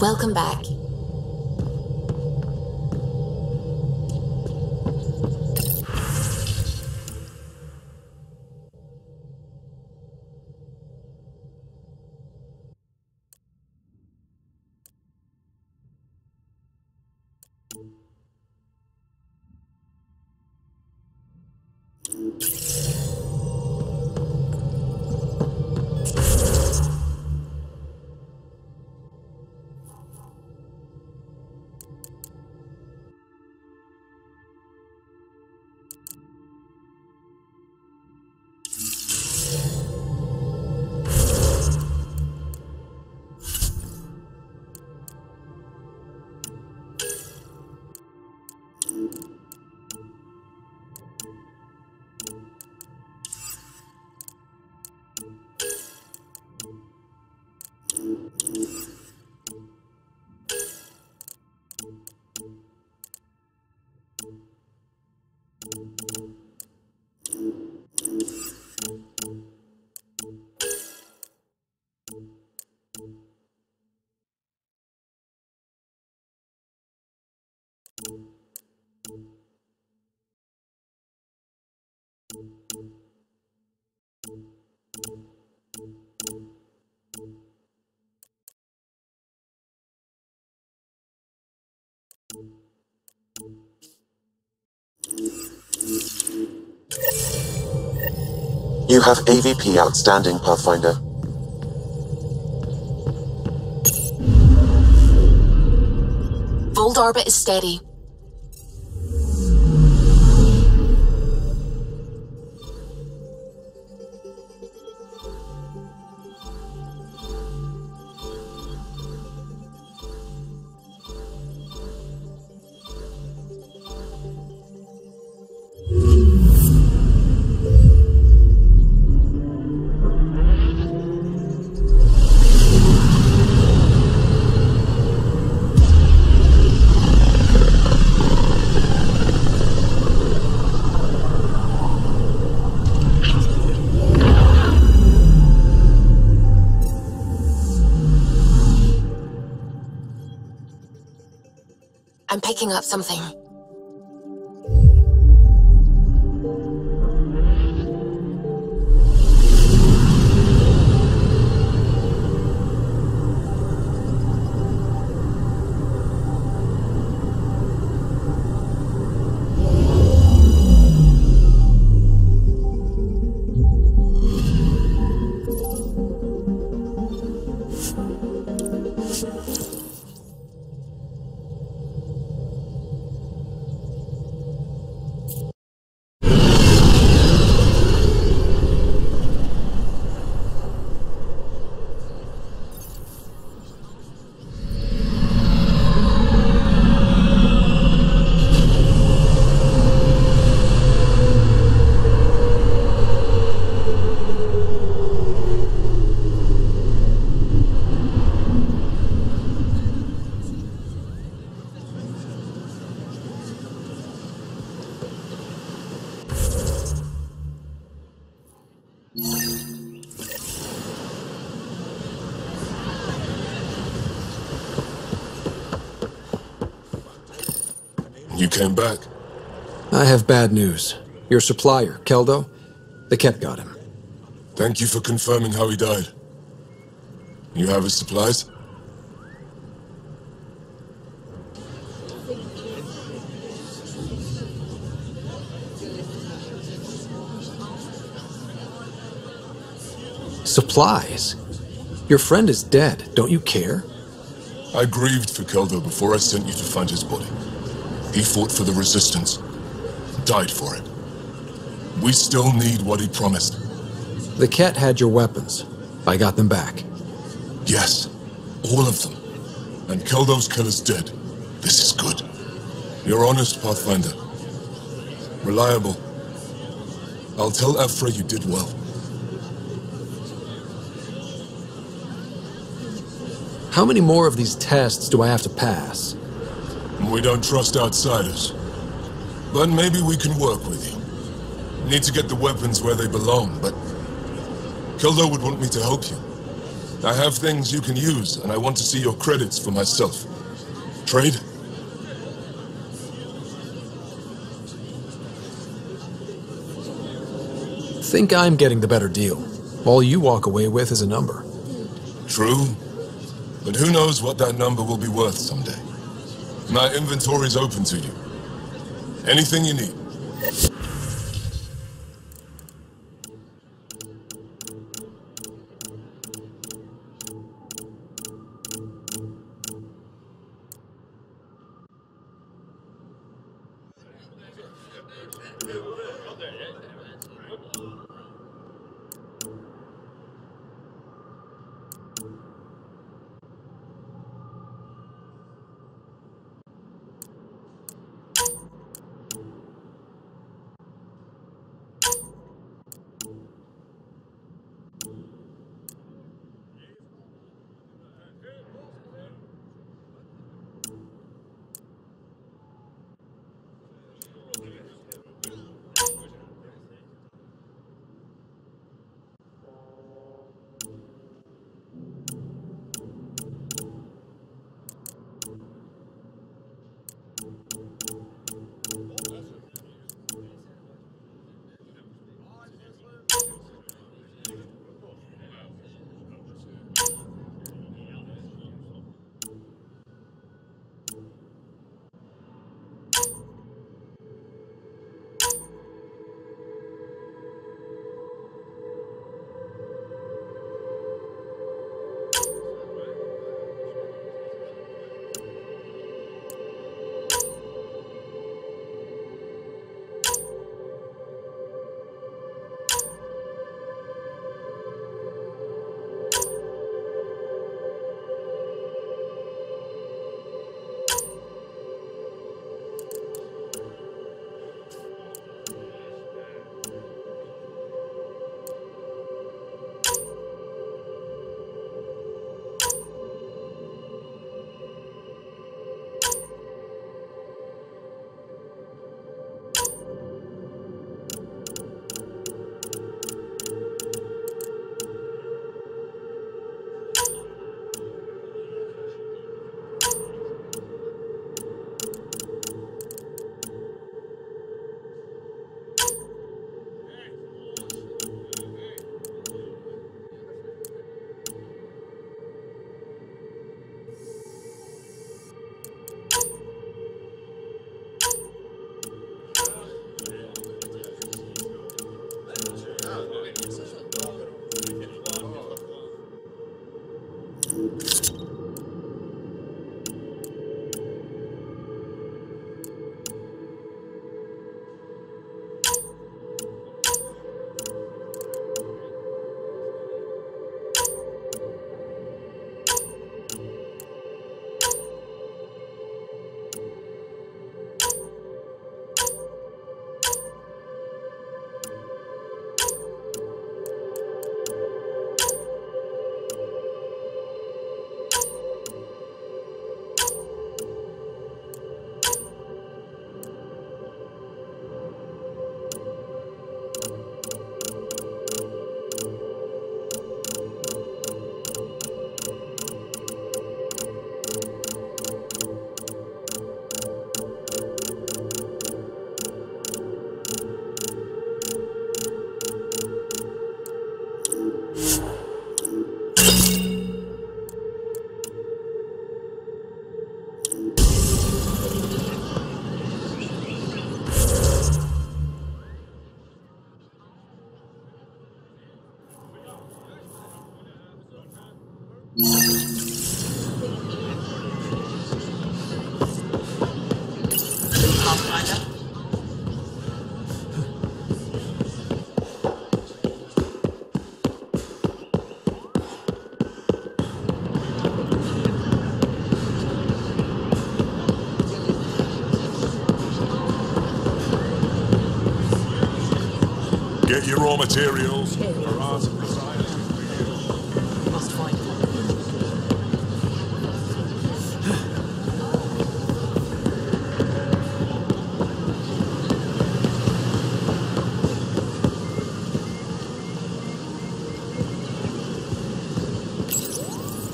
Welcome back. You have AVP outstanding, Pathfinder. Fold orbit is steady. I'm picking up something. You came back? I have bad news. Your supplier, Keldo, the Ket got him. Thank you for confirming how he died. You have his supplies? Supplies? Your friend is dead. Don't you care? I grieved for Keldo before I sent you to find his body. He fought for the Resistance. Died for it. We still need what he promised. The Ket had your weapons. I got them back. Yes, all of them. And Keldo's killer's dead. This is good. You're honest, Pathfinder. Reliable. I'll tell Ephra you did well. How many more of these tests do I have to pass? We don't trust outsiders. But maybe we can work with you. Need to get the weapons where they belong, but Keldo would want me to help you. I have things you can use, and I want to see your credits for myself. Trade? Think I'm getting the better deal. All you walk away with is a number. True. But who knows what that number will be worth someday. My inventory's open to you. Anything you need. Get your raw materials. Must find it.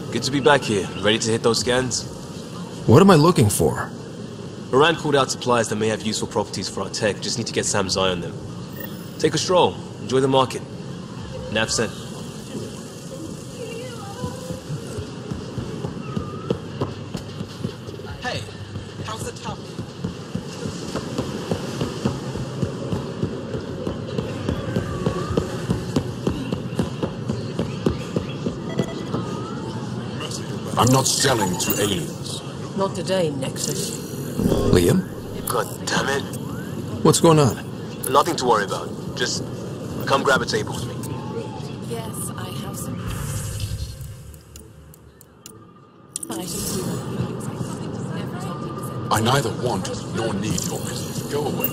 Good to be back here. Ready to hit those scans? What am I looking for? Moran called out supplies that may have useful properties for our tech. Just need to get Sam's eye on them. Take a stroll. Enjoy the market. Nav sent. Hey, how's the top? I'm not selling to aliens. Not today, Nexus. Liam? God damn it. What's going on? Nothing to worry about. Just come grab a table with me. Yes, I have some. I neither want nor need your business. Go away.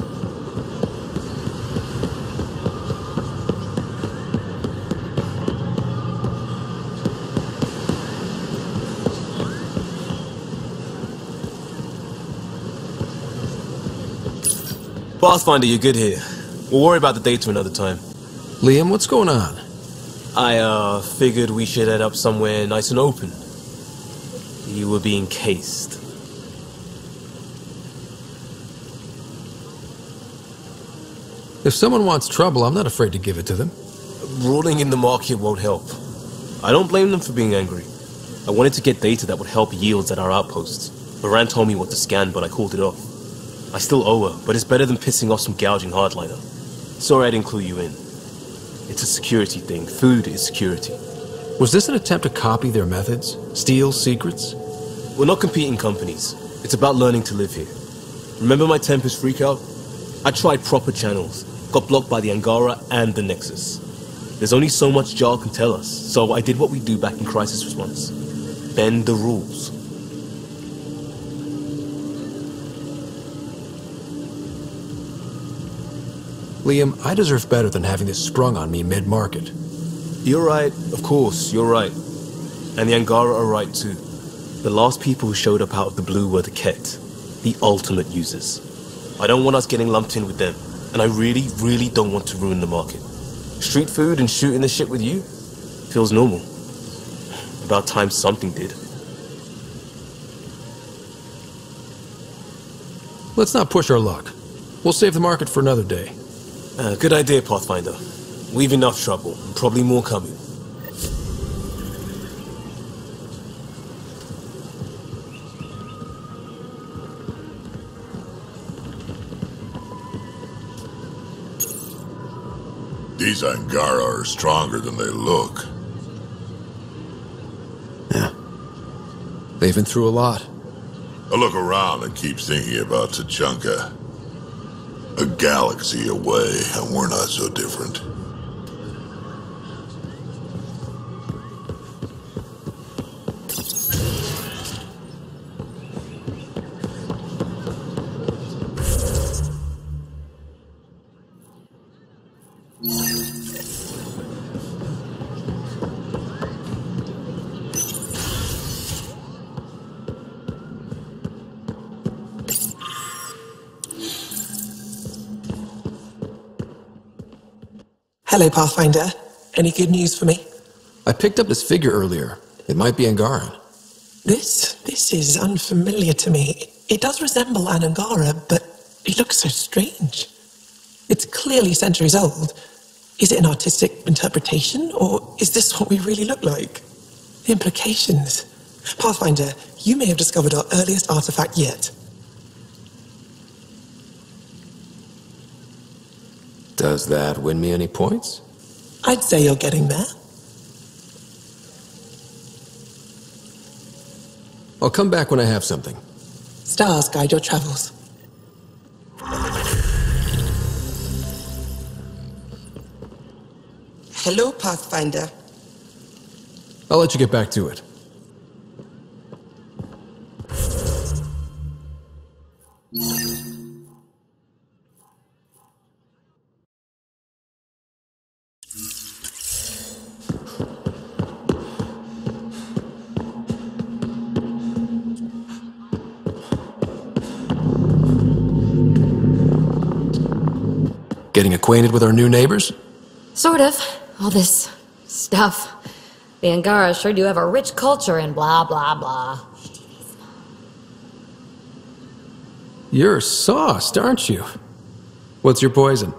Pathfinder, you're good here. We'll worry about the data another time. Liam, what's going on? I, figured we should head up somewhere nice and open. You were being cased. If someone wants trouble, I'm not afraid to give it to them. Ruling in the market won't help. I don't blame them for being angry. I wanted to get data that would help yields at our outposts. Moran told me what to scan, but I called it off. I still owe her, but it's better than pissing off some gouging hardliner. Sorry I didn't clue you in. It's a security thing. Food is security. Was this an attempt to copy their methods? Steal secrets? We're not competing companies. It's about learning to live here. Remember my Tempest freakout? I tried proper channels. Got blocked by the Angara and the Nexus. There's only so much Jarl can tell us, so I did what we do back in crisis response. Bend the rules. Liam, I deserve better than having this sprung on me mid-market. You're right, of course, you're right. And the Angara are right too. The last people who showed up out of the blue were the Ket, the ultimate users. I don't want us getting lumped in with them, and I really, really don't want to ruin the market. Street food and shooting the shit with you feels normal. About time something did. Let's not push our luck. We'll save the market for another day. Good idea, Pathfinder. We've enough trouble, and probably more coming. These Angara are stronger than they look. Yeah. They've been through a lot. I look around and keep thinking about Tachanka. A galaxy away, and we're not so different. Hello, Pathfinder. Any good news for me? I picked up this figure earlier. It might be Angaran. This is unfamiliar to me. It does resemble an Angara, but it looks so strange. It's clearly centuries old. Is it an artistic interpretation, or is this what we really look like? The implications. Pathfinder, you may have discovered our earliest artifact yet. Does that win me any points? I'd say you're getting there. I'll come back when I have something. Stars guide your travels. Hello, Pathfinder. I'll let you get back to it. Getting acquainted with our new neighbors? Sort of. All this stuff. The Angara sure do have a rich culture and blah, blah, blah. You're sauced, aren't you? What's your poison?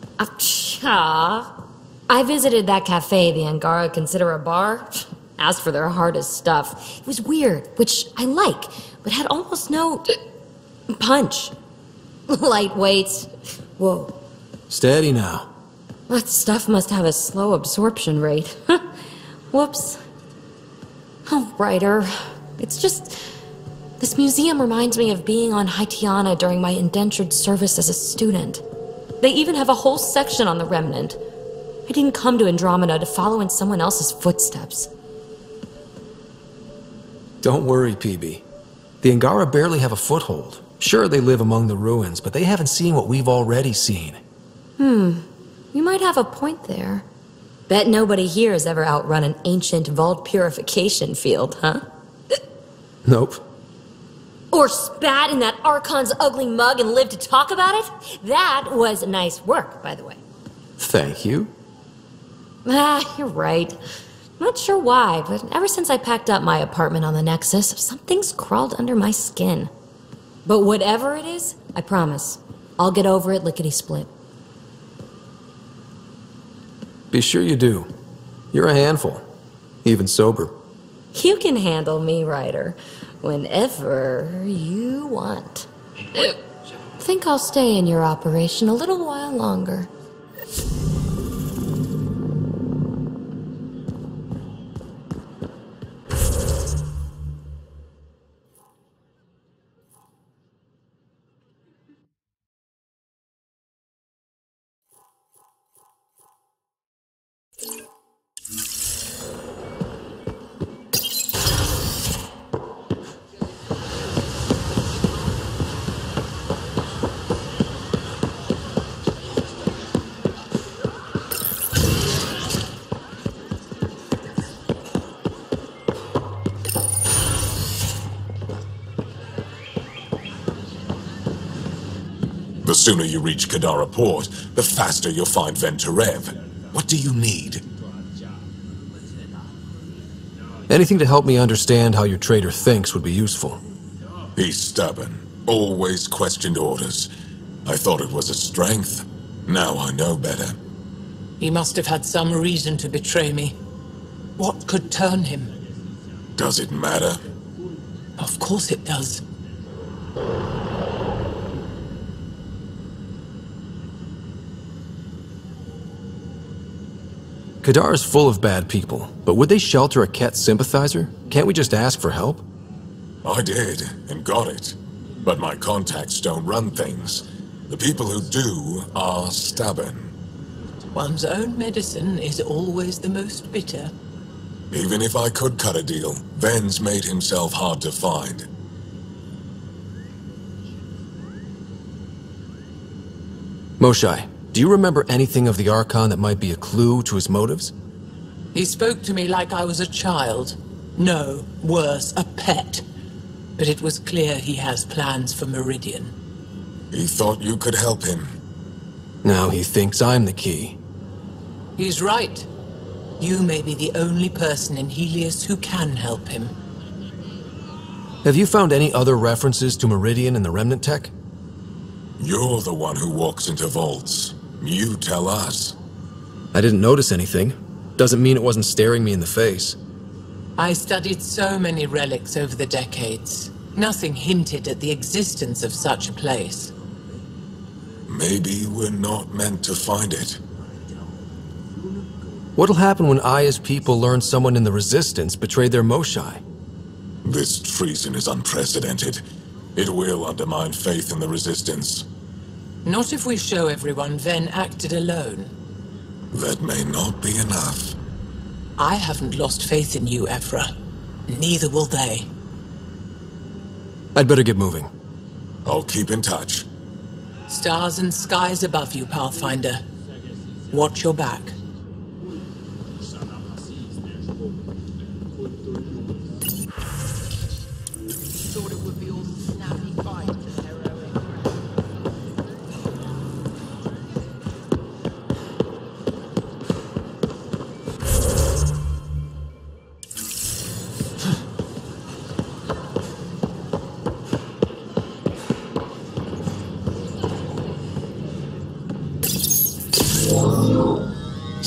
I visited that cafe the Angara consider a bar. Asked for their hardest stuff. It was weird, which I like, but had almost no punch. Lightweight. Whoa. Steady now. That stuff must have a slow absorption rate. Whoops. Oh, Ryder. It's just... This museum reminds me of being on Hyperion during my indentured service as a student. They even have a whole section on the Remnant. I didn't come to Andromeda to follow in someone else's footsteps. Don't worry, PB. The Angara barely have a foothold. Sure, they live among the ruins, but they haven't seen what we've already seen. You might have a point there. Bet nobody here has ever outrun an ancient vault purification field, huh? Nope. Or spat in that Archon's ugly mug and lived to talk about it? That was nice work, by the way. Thank you. You're right. Not sure why, but ever since I packed up my apartment on the Nexus, something's crawled under my skin. But whatever it is, I promise, I'll get over it lickety-split. Be sure you do. You're a handful. Even sober. You can handle me, Ryder, whenever you want. Think I'll stay in your operation a little while longer. The sooner you reach Kadara Port, the faster you'll find Venturev. What do you need? Anything to help me understand how your traitor thinks would be useful. He's stubborn. Always questioned orders. I thought it was a strength. Now I know better. He must have had some reason to betray me. What could turn him? Does it matter? Of course it does. Kadara's full of bad people, but would they shelter a Ket sympathizer? Can't we just ask for help? I did, and got it. But my contacts don't run things. The people who do are stubborn. One's own medicine is always the most bitter. Even if I could cut a deal, Ven's made himself hard to find. Moshai, do you remember anything of the Archon that might be a clue to his motives? He spoke to me like I was a child. No, worse, a pet. But it was clear he has plans for Meridian. He thought you could help him. Now he thinks I'm the key. He's right. You may be the only person in Heleus who can help him. Have you found any other references to Meridian in the Remnant tech? You're the one who walks into vaults. You tell us. I didn't notice anything. Doesn't mean it wasn't staring me in the face. I studied so many relics over the decades. Nothing hinted at the existence of such a place. Maybe we're not meant to find it. What'll happen when Aya's people learn someone in the Resistance betrayed their Moshai? This treason is unprecedented. It will undermine faith in the Resistance. Not if we show everyone Ven acted alone. That may not be enough. I haven't lost faith in you, Evra. Neither will they. I'd better get moving. I'll keep in touch. Stars and skies above you, Pathfinder. Watch your back.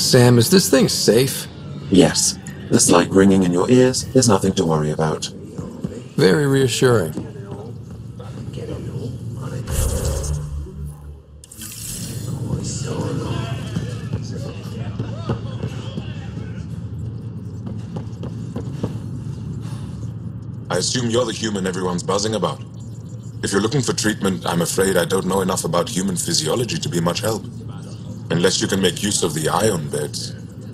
Sam, is this thing safe? Yes, the slight ringing in your ears is nothing to worry about. Very reassuring. I assume you're the human everyone's buzzing about. If you're looking for treatment, I'm afraid I don't know enough about human physiology to be much help. Unless you can make use of the ion beds.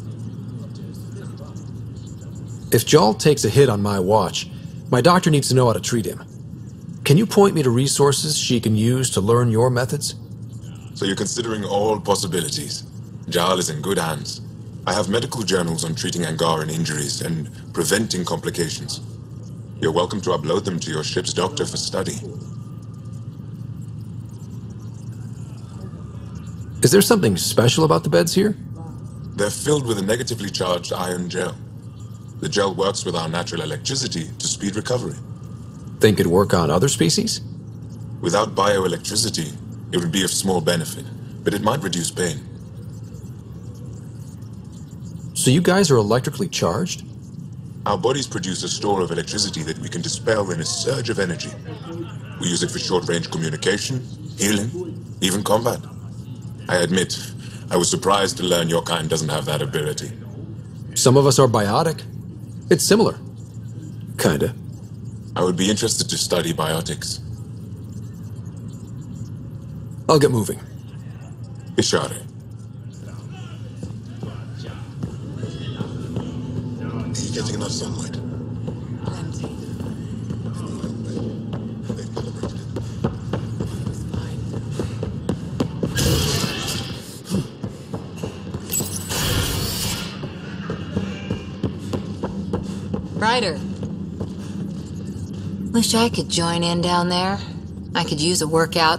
If Jal takes a hit on my watch, my doctor needs to know how to treat him. Can you point me to resources she can use to learn your methods? So you're considering all possibilities. Jal is in good hands. I have medical journals on treating Angaran injuries and preventing complications. You're welcome to upload them to your ship's doctor for study. Is there something special about the beds here? They're filled with a negatively charged ion gel. The gel works with our natural electricity to speed recovery. Think it'd work on other species? Without bioelectricity, it would be of small benefit, but it might reduce pain. So you guys are electrically charged? Our bodies produce a store of electricity that we can dispel in a surge of energy. We use it for short-range communication, healing, even combat. I admit, I was surprised to learn your kind doesn't have that ability. Some of us are biotic. It's similar. Kinda. I would be interested to study biotics. I'll get moving. Ishare. Are you getting enough sunlight? Ryder. Wish I could join in down there. I could use a workout.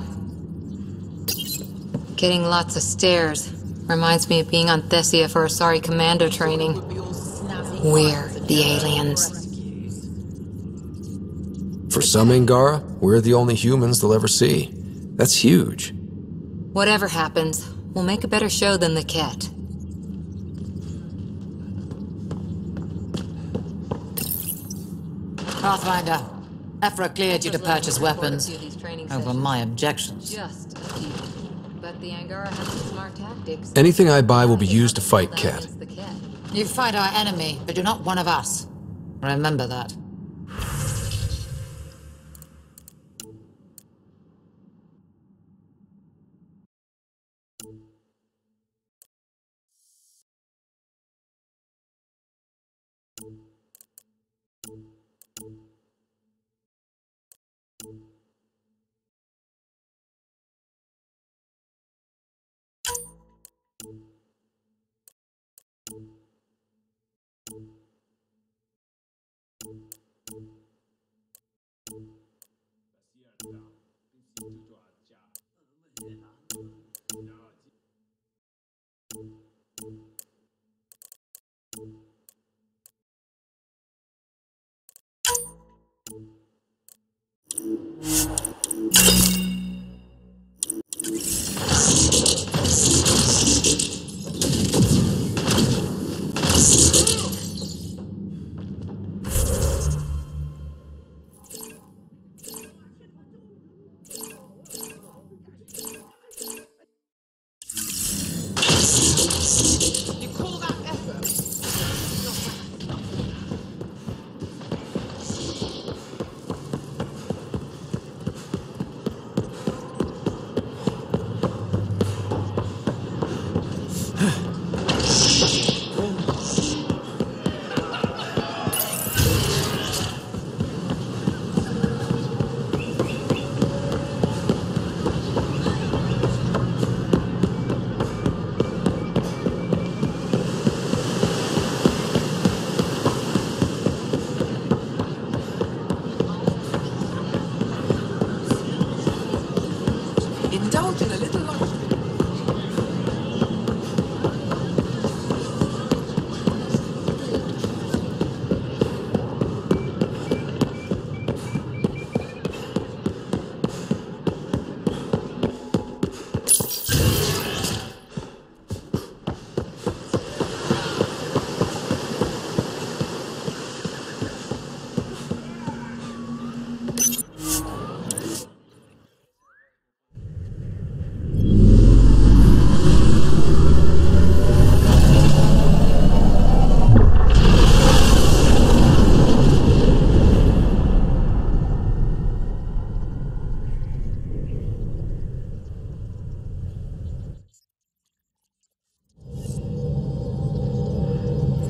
Getting lots of stairs. Reminds me of being on Thessia for Asari commando training. We're the aliens. For some Angara, we're the only humans they'll ever see. That's huge. Whatever happens, we'll make a better show than the Ket. Pathfinder, Ephra cleared you to purchase weapons. Over my objections. Just a few. But the Angara has some smart tactics. Anything I buy will be used to fight Ket. You fight our enemy, but you're not one of us. Remember that.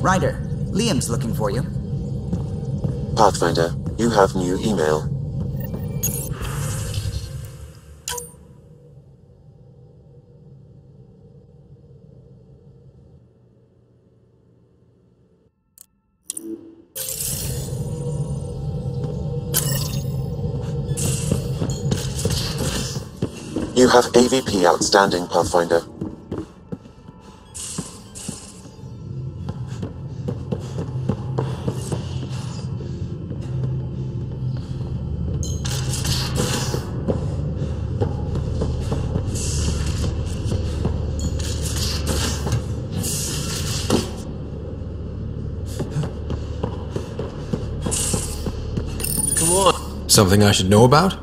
Ryder, Liam's looking for you. Pathfinder, you have new email. You have AVP outstanding, Pathfinder. Come on. Something I should know about?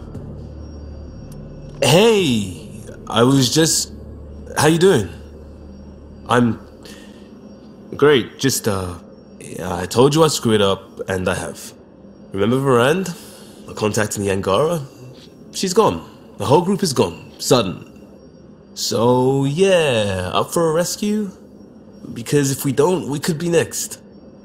Hey, I was just... How you doing? I'm... Great, just, I told you I'd screw it up, and I have. Remember Varand? I contacted the Angara? She's gone. The whole group is gone. Sudden. So, yeah, up for a rescue? Because if we don't, we could be next.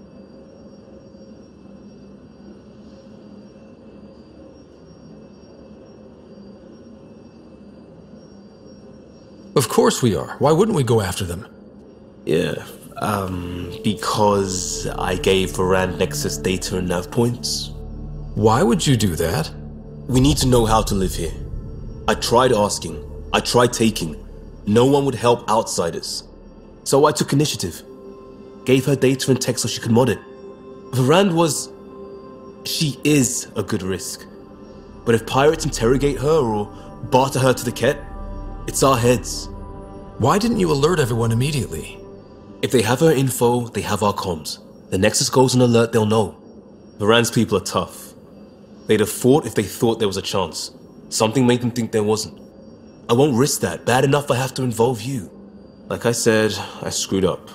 Of course we are. Why wouldn't we go after them? Yeah, because I gave Varand Nexus data and nav points. Why would you do that? We need to know how to live here. I tried asking. I tried taking. No one would help outsiders. So I took initiative. Gave her data and tech so she could mod it. Varand was... She is a good risk. But if pirates interrogate her or barter her to the Ket, it's our heads. Why didn't you alert everyone immediately? If they have her info, they have our comms. The Nexus goes on alert, they'll know. Varand's people are tough. They'd have fought if they thought there was a chance. Something made them think there wasn't. I won't risk that. Bad enough I have to involve you. Like I said, I screwed up.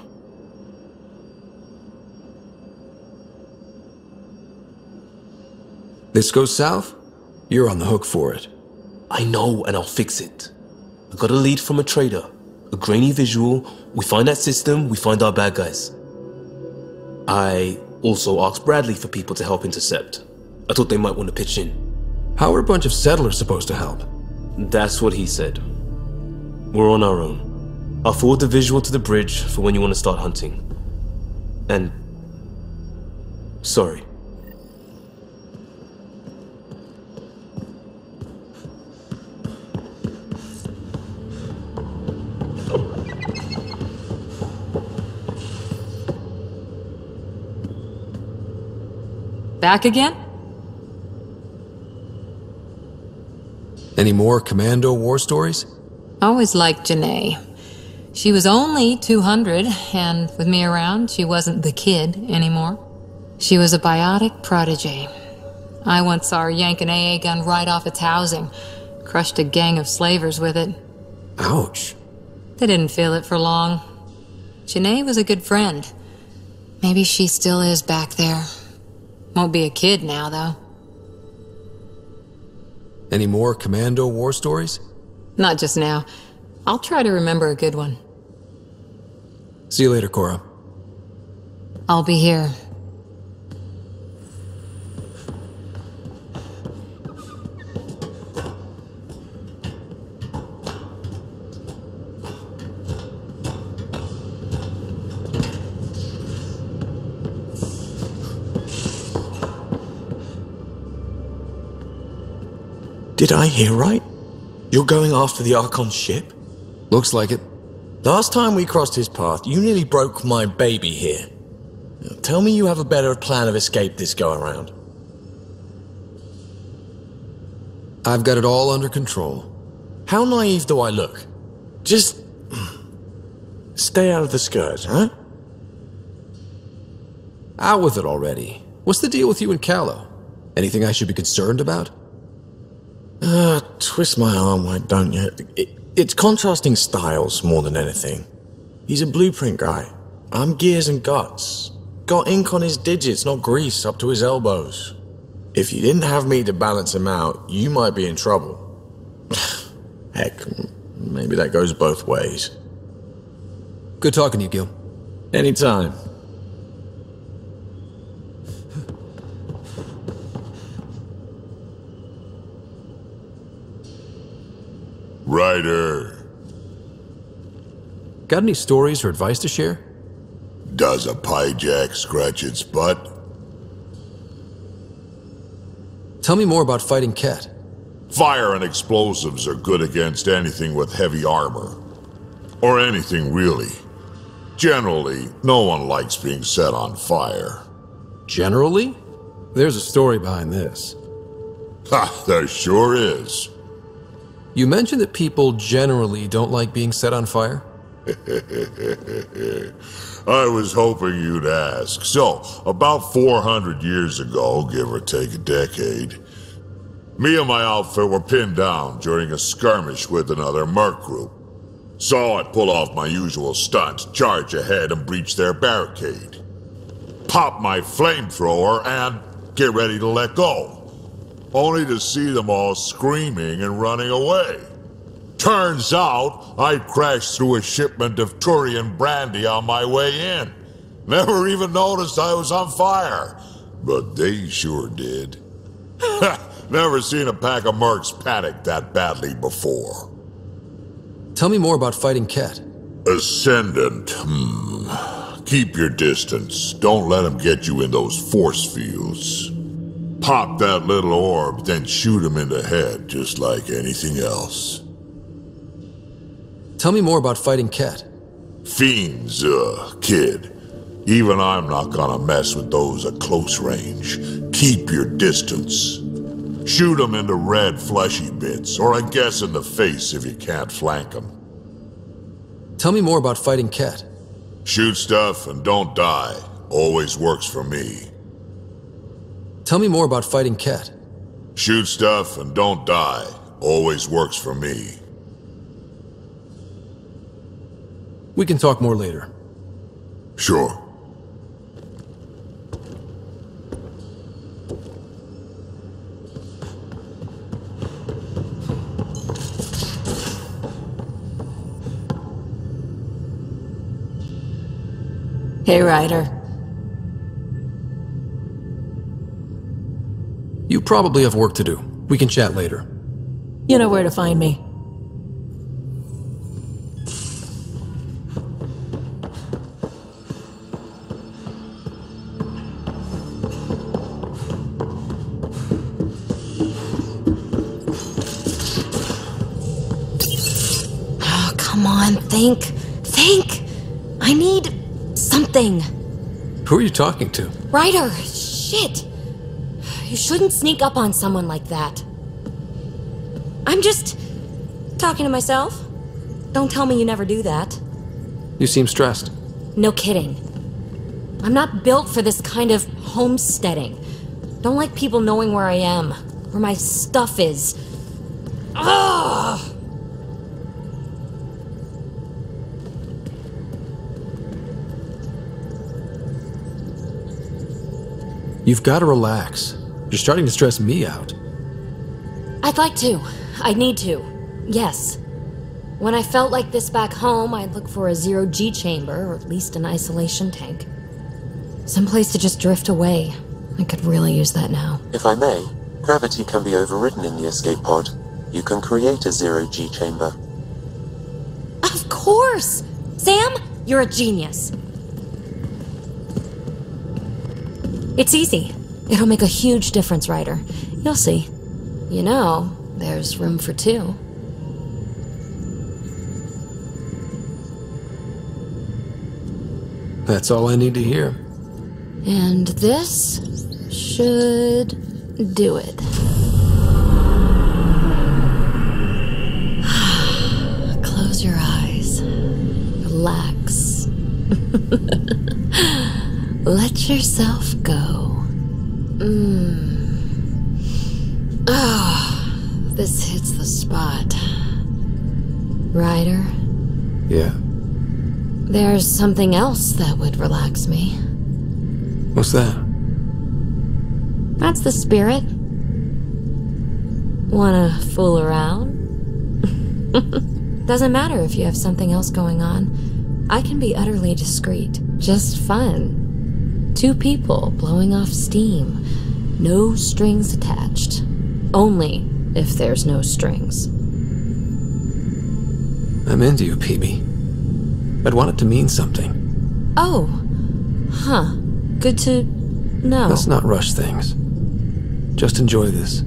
This goes south? You're on the hook for it. I know, and I'll fix it. I got a lead from a trader. A grainy visual. We find that system, we find our bad guys. I also asked Bradley for people to help intercept. I thought they might want to pitch in. How are a bunch of settlers supposed to help? That's what he said. We're on our own. I'll forward the visual to the bridge for when you want to start hunting. And... sorry. Back again? Any more Commando war stories? Always liked Janae. She was only 200, and with me around, she wasn't the kid anymore. She was a biotic protege. I once saw her yank an AA gun right off its housing. Crushed a gang of slavers with it. Ouch. They didn't feel it for long. Janae was a good friend. Maybe she still is back there. Won't be a kid now, though. Any more Commando war stories? Not just now. I'll try to remember a good one. See you later, Cora. I'll be here. Did I hear right? You're going after the Archon's ship? Looks like it. Last time we crossed his path, you nearly broke my baby here. Now, tell me you have a better plan of escape this go-around. I've got it all under control. How naive do I look? Just... stay out of the scourge, huh? Out with it already. What's the deal with you and Callow? Anything I should be concerned about? Twist my arm, why don't you? It's contrasting styles more than anything. He's a blueprint guy. I'm gears and guts. Got ink on his digits, not grease up to his elbows. If you didn't have me to balance him out, you might be in trouble. Heck, maybe that goes both ways. Good talking to you, Gil. Anytime. Ryder. Got any stories or advice to share? Does a pyjak scratch its butt? Tell me more about fighting Ket. Fire and explosives are good against anything with heavy armor. Or anything, really. Generally, no one likes being set on fire. Generally? There's a story behind this. Ha, there sure is. You mentioned that people generally don't like being set on fire? I was hoping you'd ask. So, about 400 years ago, give or take a decade, me and my outfit were pinned down during a skirmish with another merc group. So I pull off my usual stunts, charge ahead and breach their barricade. Pop my flamethrower and get ready to let go. Only to see them all screaming and running away. Turns out, I crashed through a shipment of Turian brandy on my way in. Never even noticed I was on fire. But they sure did. Never seen a pack of mercs panic that badly before. Tell me more about fighting Ket. Ascendant, Keep your distance. Don't let him get you in those force fields. Pop that little orb, then shoot him in the head, just like anything else. Tell me more about fighting Ket. Fiends, kid. Even I'm not gonna mess with those at close range. Keep your distance. Shoot them in the red fleshy bits, or I guess in the face if you can't flank them. Tell me more about fighting Ket. Shoot stuff and don't die. Always works for me. Tell me more about fighting Ket. Shoot stuff and don't die. Always works for me. We can talk more later. Sure. Hey, Ryder. You probably have work to do. We can chat later. You know where to find me. Oh, come on, think. Think! I need something. Who are you talking to? Ryder, shit! You shouldn't sneak up on someone like that. I'm just talking to myself. Don't tell me you never do that. You seem stressed. No kidding. I'm not built for this kind of homesteading. Don't like people knowing where I am, where my stuff is. Ugh! You've got to relax. You're starting to stress me out. I'd like to. I need to. Yes. When I felt like this back home, I'd look for a zero-G chamber, or at least an isolation tank. Someplace to just drift away. I could really use that now. If I may, gravity can be overridden in the escape pod. You can create a zero-G chamber. Of course! Sam, you're a genius. It's easy. It'll make a huge difference, Ryder. You'll see. You know, there's room for two. That's all I need to hear. And this should do it. Close your eyes. Relax. Let yourself go. This hits the spot. Ryder? Yeah? There's something else that would relax me. What's that? That's the spirit. Wanna fool around? Doesn't matter if you have something else going on. I can be utterly discreet. Just fun. Two people blowing off steam. No strings attached. Only if there's no strings. I'm into you, PB. I'd want it to mean something. Oh. Huh. Good to know. Let's not rush things. Just enjoy this.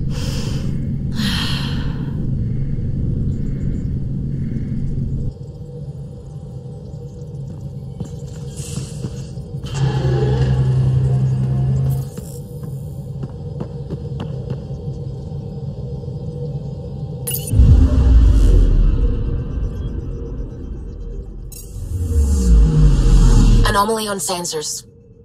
Anomaly on sensors.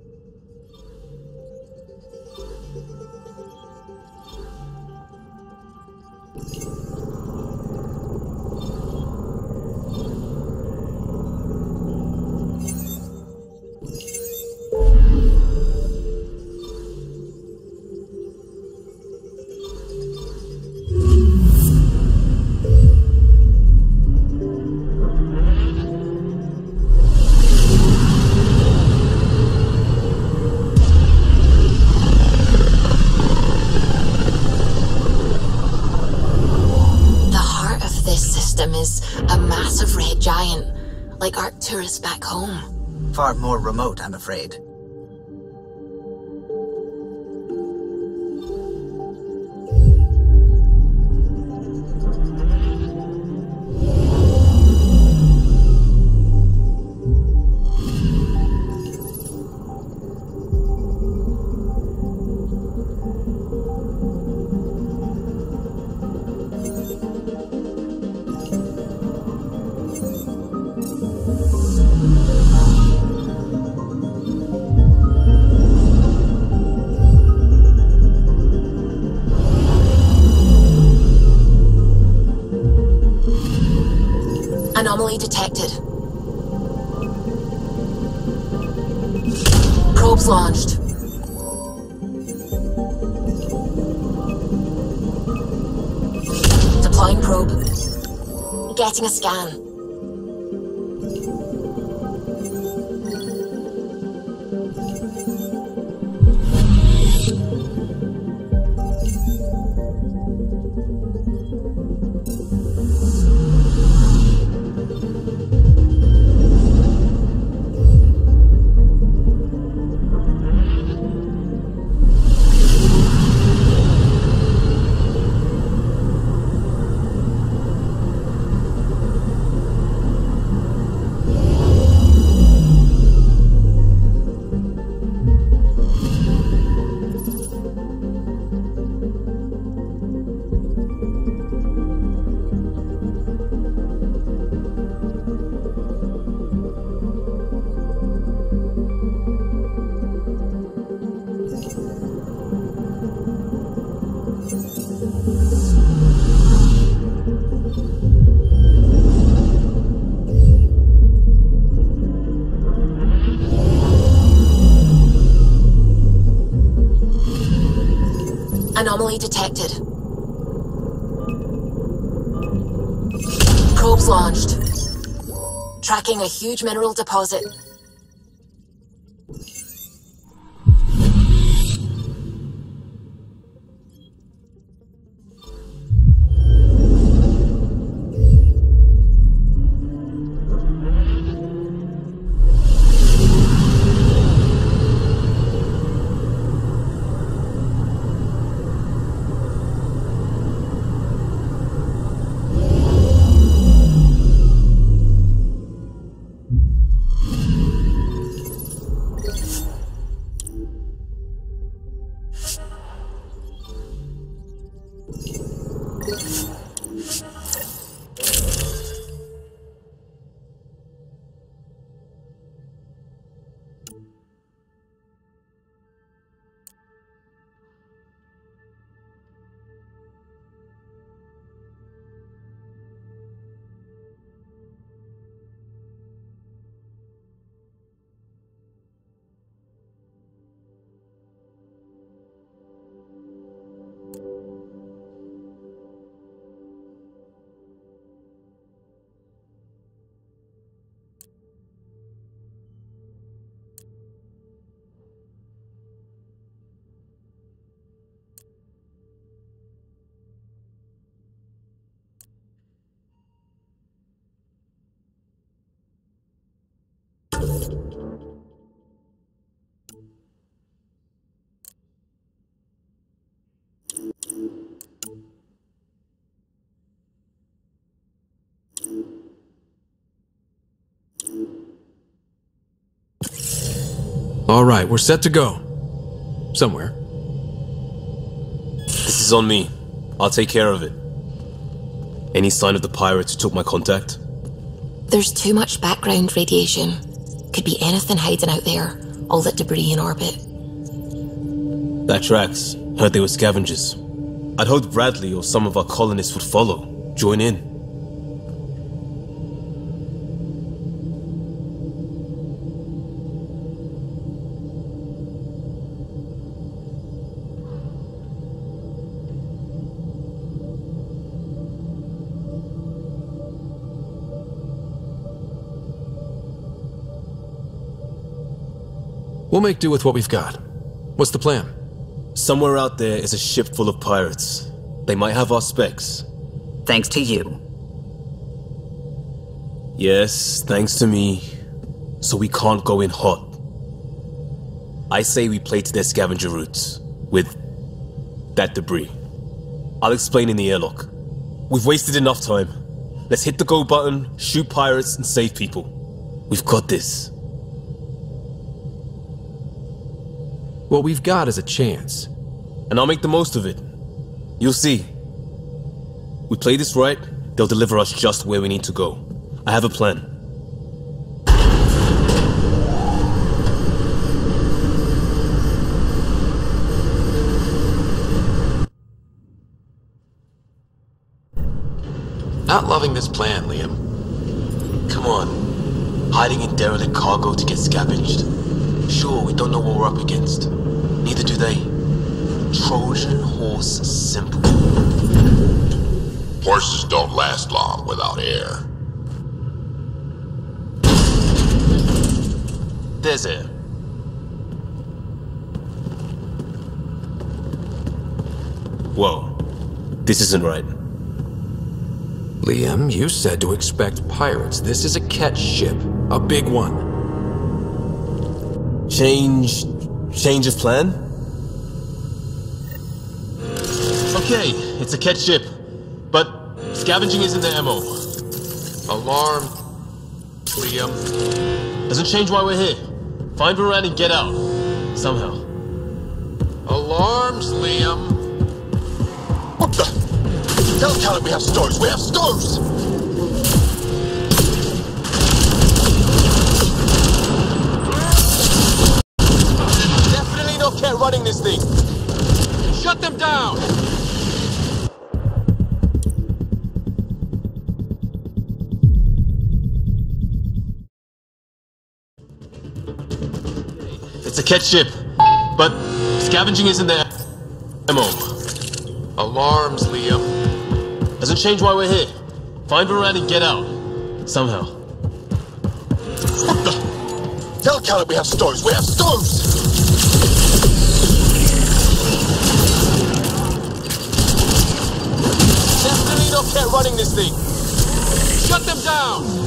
Like Arcturus back home. Far more remote, I'm afraid. Anomaly detected. Probes launched. Deploying probe. Getting a scan. Anomaly detected. Probes launched. Tracking a huge mineral deposit. we're set to go. Somewhere. This is on me. I'll take care of it. Any sign of the pirates who took my contact? There's too much background radiation. Could be anything hiding out there. All that debris in orbit. That tracks. Heard they were scavengers. I'd hoped Bradley or some of our colonists would follow. Join in. We'll make do with what we've got. What's the plan? Somewhere out there is a ship full of pirates. They might have our specs. Thanks to you. Yes, thanks to me. So we can't go in hot. I say we play to their scavenger routes. With that debris. I'll explain in the airlock. We've wasted enough time. Let's hit the go button, shoot pirates, and save people. We've got this. What we've got is a chance. And I'll make the most of it. You'll see. We play this right, they'll deliver us just where we need to go. I have a plan. Not loving this plan, Liam. Come on. Hiding in derelict cargo to get scavenged. Sure, we don't know what we're up against. Neither do they. Trojan horse simple. Horses don't last long without air. There's air. Whoa. This isn't right. Liam, you said to expect pirates. This is a catch ship. A big one. Change of plan? Okay, it's a catch ship. But scavenging isn't their MO. Alarm, Liam. Doesn't change why we're here. Find Varan and get out. Somehow. Alarms, Liam. What the? Tell Caleb we have stores! We have stores! Definitely no cat running this thing. Shut them down! It's a catch ship, but scavenging isn't their MO. Alarms, Liam. Doesn't change why we're here. Find Varan and get out. Somehow. What the? Tell Caleb we have stores! We have stores! Definitely no cat running this thing. Shut them down!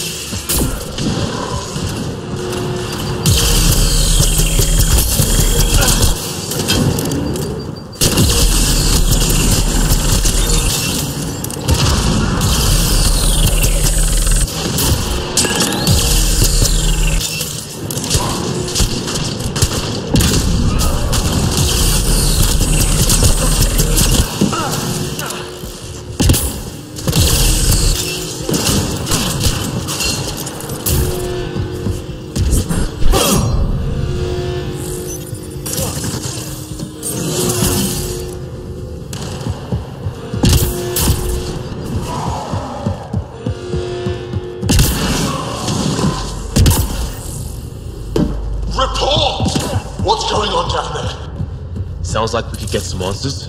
Sounds like we could get some answers.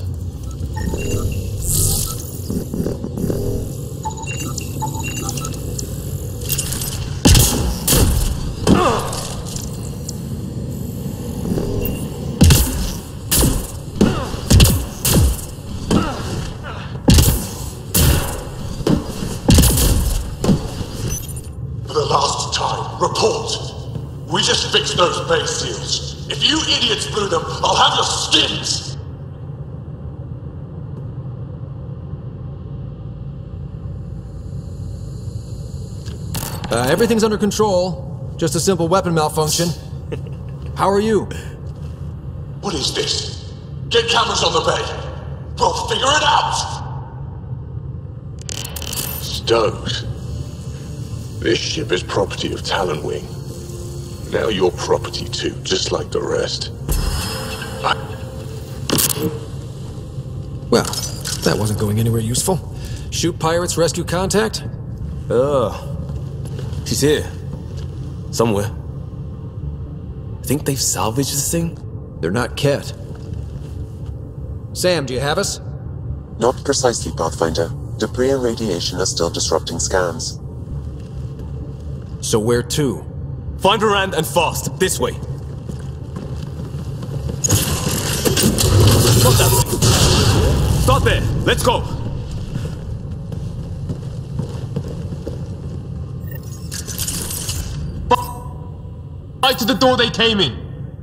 For the last time, report! We just fixed those base seals. If you idiots blew them, I'll have your skins! Everything's under control. Just a simple weapon malfunction. How are you? What is this? Get cameras on the bay. We'll figure it out! Stokes. This ship is property of Talonwing. Now you're property too, just like the rest. Well, that wasn't going anywhere useful. Shoot pirates, rescue contact? She's here. Somewhere. I think they've salvaged this thing? They're not Ket. Sam, do you have us? Not precisely, Pathfinder. Debris and radiation are still disrupting scans. So where to? Find Varand and fast. This way. Not that way. Start there. Let's go. Right to the door they came in.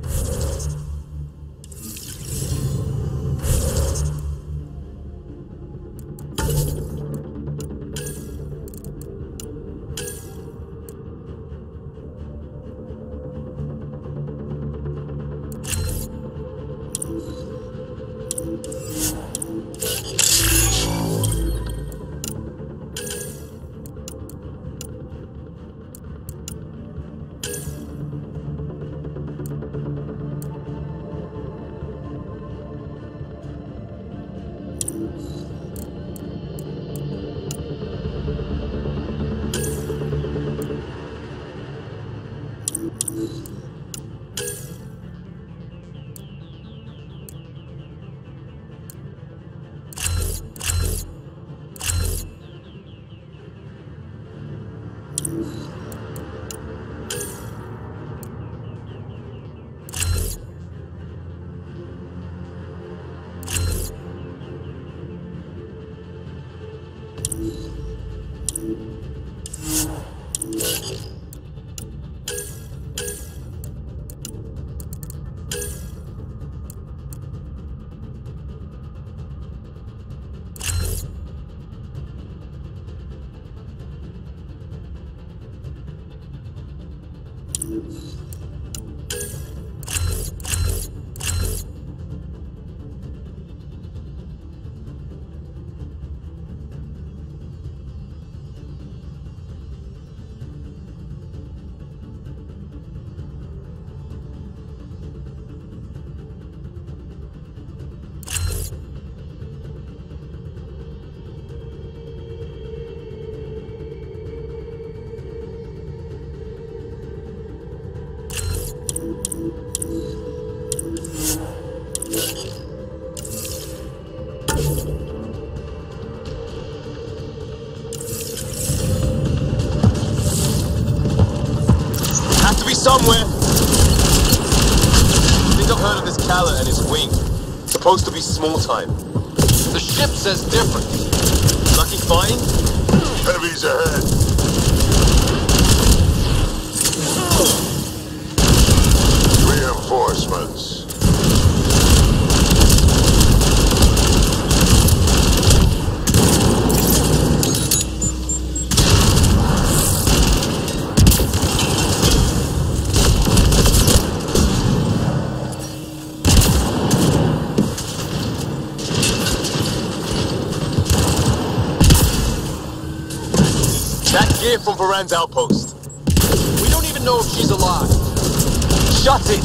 Somewhere. I think I've heard of this Kala and his wing. It's supposed to be small time. The ship says different. Lucky find? Heavy's ahead. Reinforcements. Gear from Varand's outpost. We don't even know if she's alive. Shut it!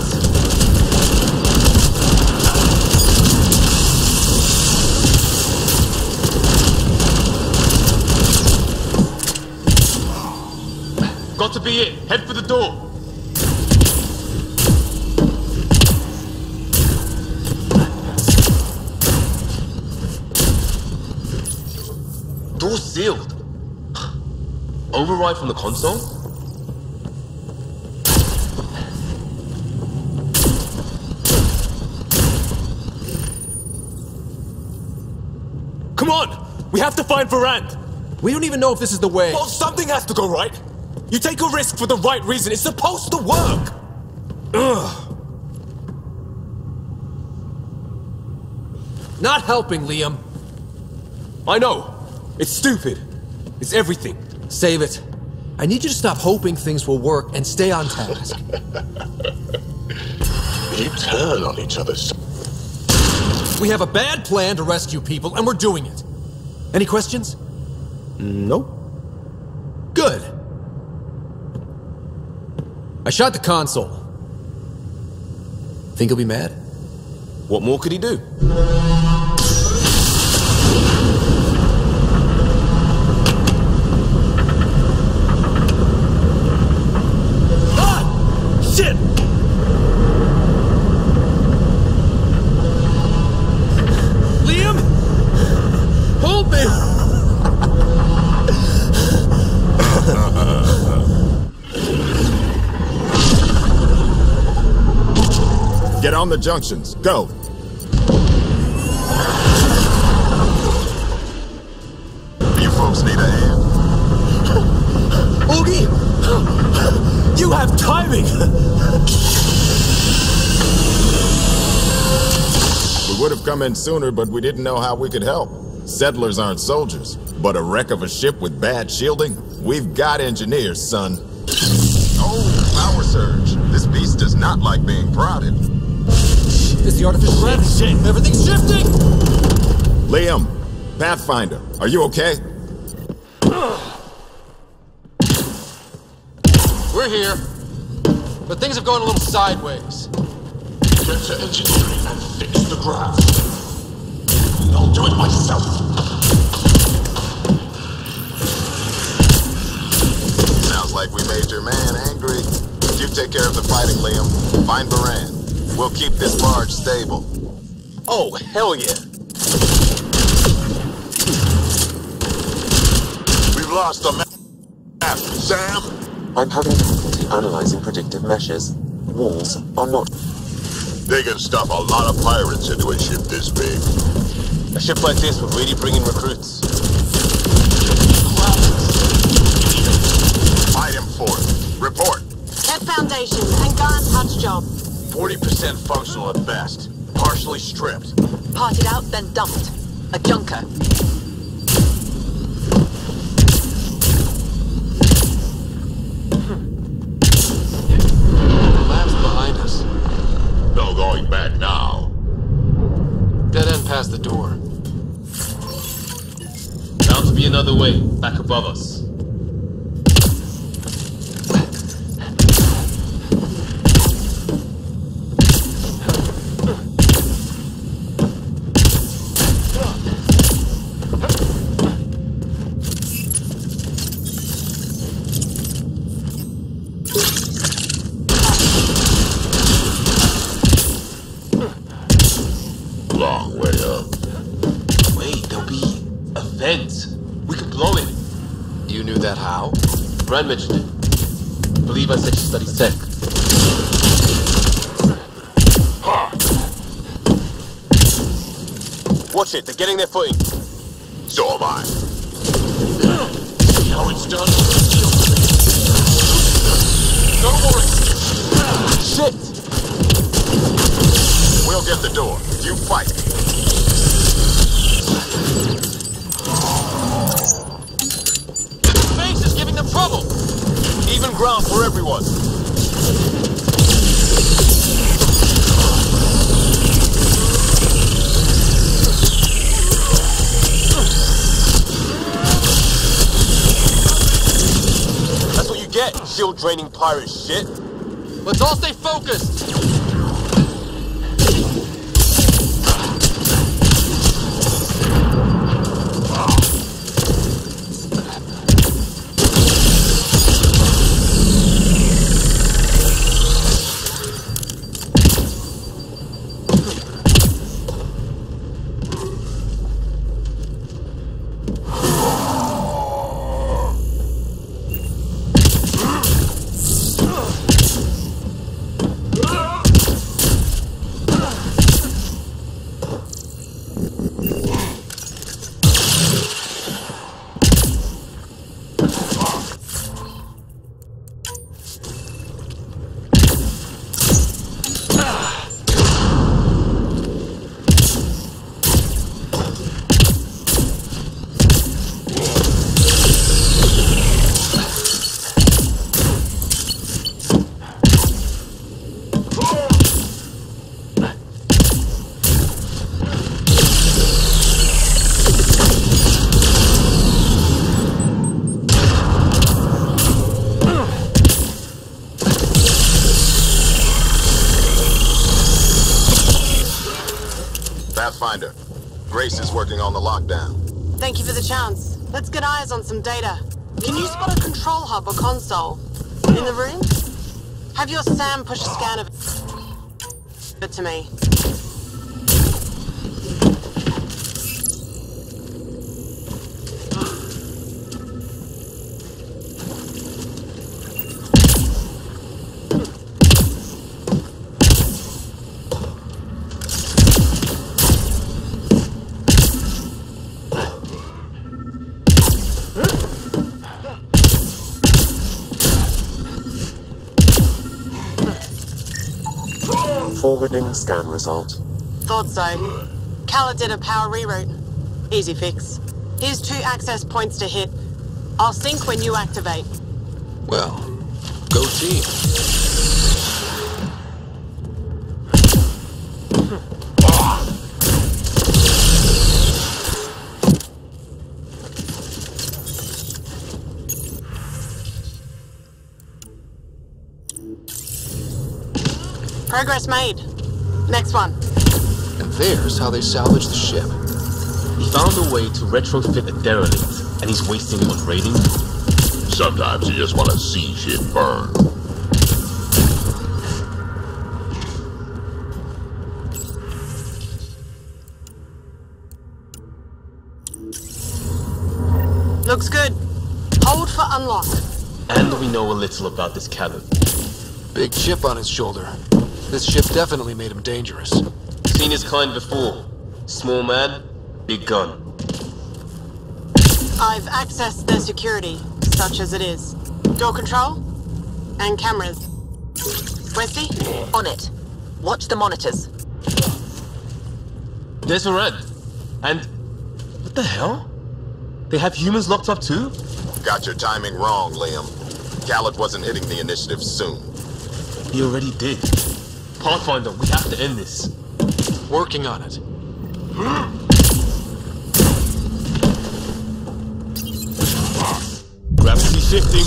Got to be it. Head for the door. Door's sealed. Override from the console? Come on! We have to find Varand! We don't even know if this is the way. Well, something has to go right! You take a risk for the right reason. It's supposed to work! Ugh. Not helping, Liam. I know. It's stupid. It's everything. Save it. I need you to stop hoping things will work and stay on task. You turn on each other. We have a bad plan to rescue people, and we're doing it. Any questions? Nope. Good. I shot the console. Think he'll be mad? What more could he do? Ah! Shit! Liam? Hold me! Get on the junctions. Go. You folks need a hand? Oogie! You have timing! We would have come in sooner, but we didn't know how we could help. Settlers aren't soldiers, but a wreck of a ship with bad shielding? We've got engineers, son. Oh, power surge. This beast does not like being prodded. It's the artificial gravity. Shit. Everything's shifting! Liam, Pathfinder, are you okay? We're here, but things have gone a little sideways. Get to engineering and fix the graft. I'll do it myself. Sounds like we made your man angry. You take care of the fighting, Liam. Find Baran. We'll keep this barge stable. Oh, hell yeah. We've lost the map. Sam? I'm having difficulty analyzing predictive meshes. Walls are not... They can stuff a lot of pirates into a ship this big. A ship like this would really bring in recruits. Item 4. Report. Head foundation and gun touch job. 40% functional at best. Partially stripped. Parted out, then dumped. A junker. The lab's behind us. No going back now. Dead end past the door. Bound to be another way, back above us. Long way up. Wait, there'll be a vent. We could blow it. You knew that how? Brand mentioned it. Believe I said she studies tech. Watch it, they're getting their footing. So am I. How it's done. Don't worry. Shit! We'll get the door. You fight. Space is giving them trouble. Even ground for everyone. That's what you get, shield draining pirate shit. Let's all stay focused! Pathfinder, Grace is working on the lockdown. Thank you for the chance. Let's get eyes on some data. Can you spot a control hub or console? In the room? Have your Sam push a scan of it to me. Forwarding scan result. Thought so. Kala did a power reroute. Easy fix. Here's 2 access points to hit. I'll sync when you activate. Well, go team. Progress made. Next one. And there's how they salvaged the ship. He found a way to retrofit a derelict, and he's wasting it on raiding? Sometimes you just want to see shit burn. Looks good. Hold for unlock. And we know a little about this Callum. Big chip on his shoulder. This ship definitely made him dangerous. Seen his kind before. Small man, big gun. I've accessed their security, such as it is. Door control and cameras. Westy? On it. Watch the monitors. There's a red. And what the hell? They have humans locked up too? Got your timing wrong, Liam. Khaled wasn't hitting the initiative soon. He already did. Pathfinder, we have to end this. Working on it. Gravity shifting.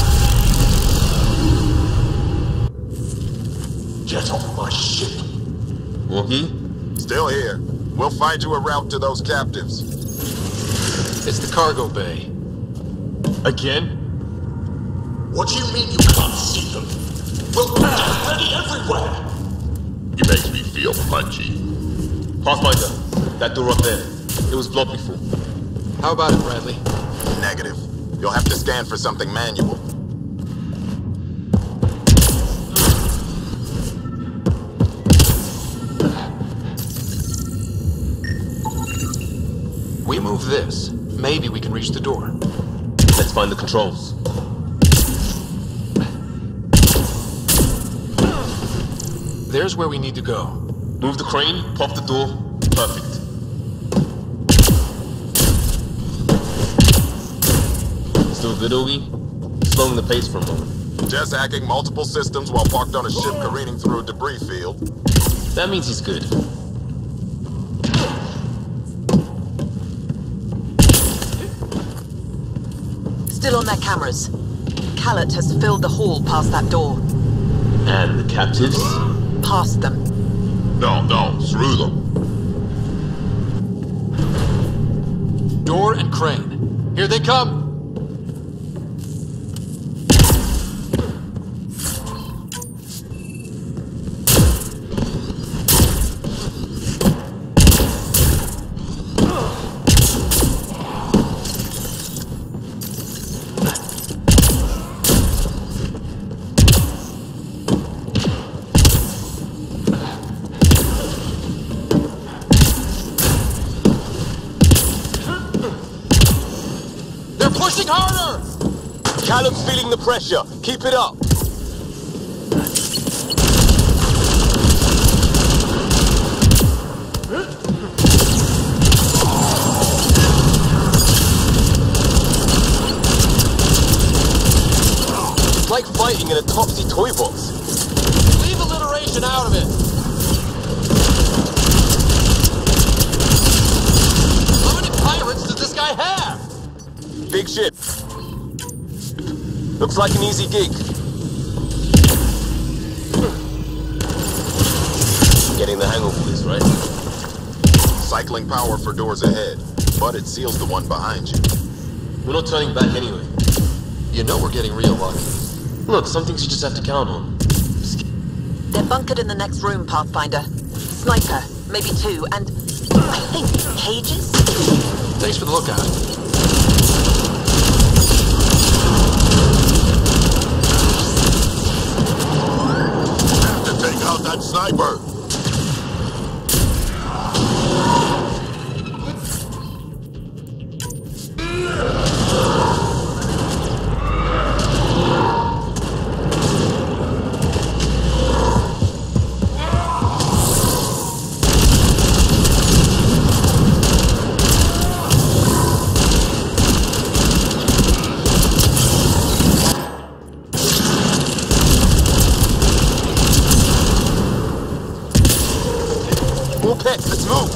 Get off my ship. Wookie? Still here. We'll find you a route to those captives. It's the cargo bay. Again? What do you mean you can't see them? Well, they're already everywhere. He makes me feel punchy. Pathfinder, that door up there. It was blocked before. How about it, Bradley? Negative. You'll have to scan for something manual. We move this. Maybe we can reach the door. Let's find the controls. There's where we need to go. Move the crane, pop the door. Perfect. Still good, Ogie? Slowing the pace for a moment. Just hacking multiple systems while parked on a ship careening through a debris field. That means he's good. Still on their cameras. Khaled has filled the hall past that door. And the captives? Past them. No, through them. Door and crane. Here they come! Pushing harder! Callum's feeling the pressure. Keep it up. It's like fighting in a Topsy toy box. Leave alliteration out of it! How many pirates does this guy have? Big ship. Looks like an easy gig. Getting the hang of all this, right? Cycling power for doors ahead, but it seals the one behind you. We're not turning back anyway. You know we're getting real lucky. Look, some things you just have to count on. They're bunkered in the next room, Pathfinder. Sniper, maybe two, and I think cages? Thanks for the lookout. Have to take out that sniper! Let's move!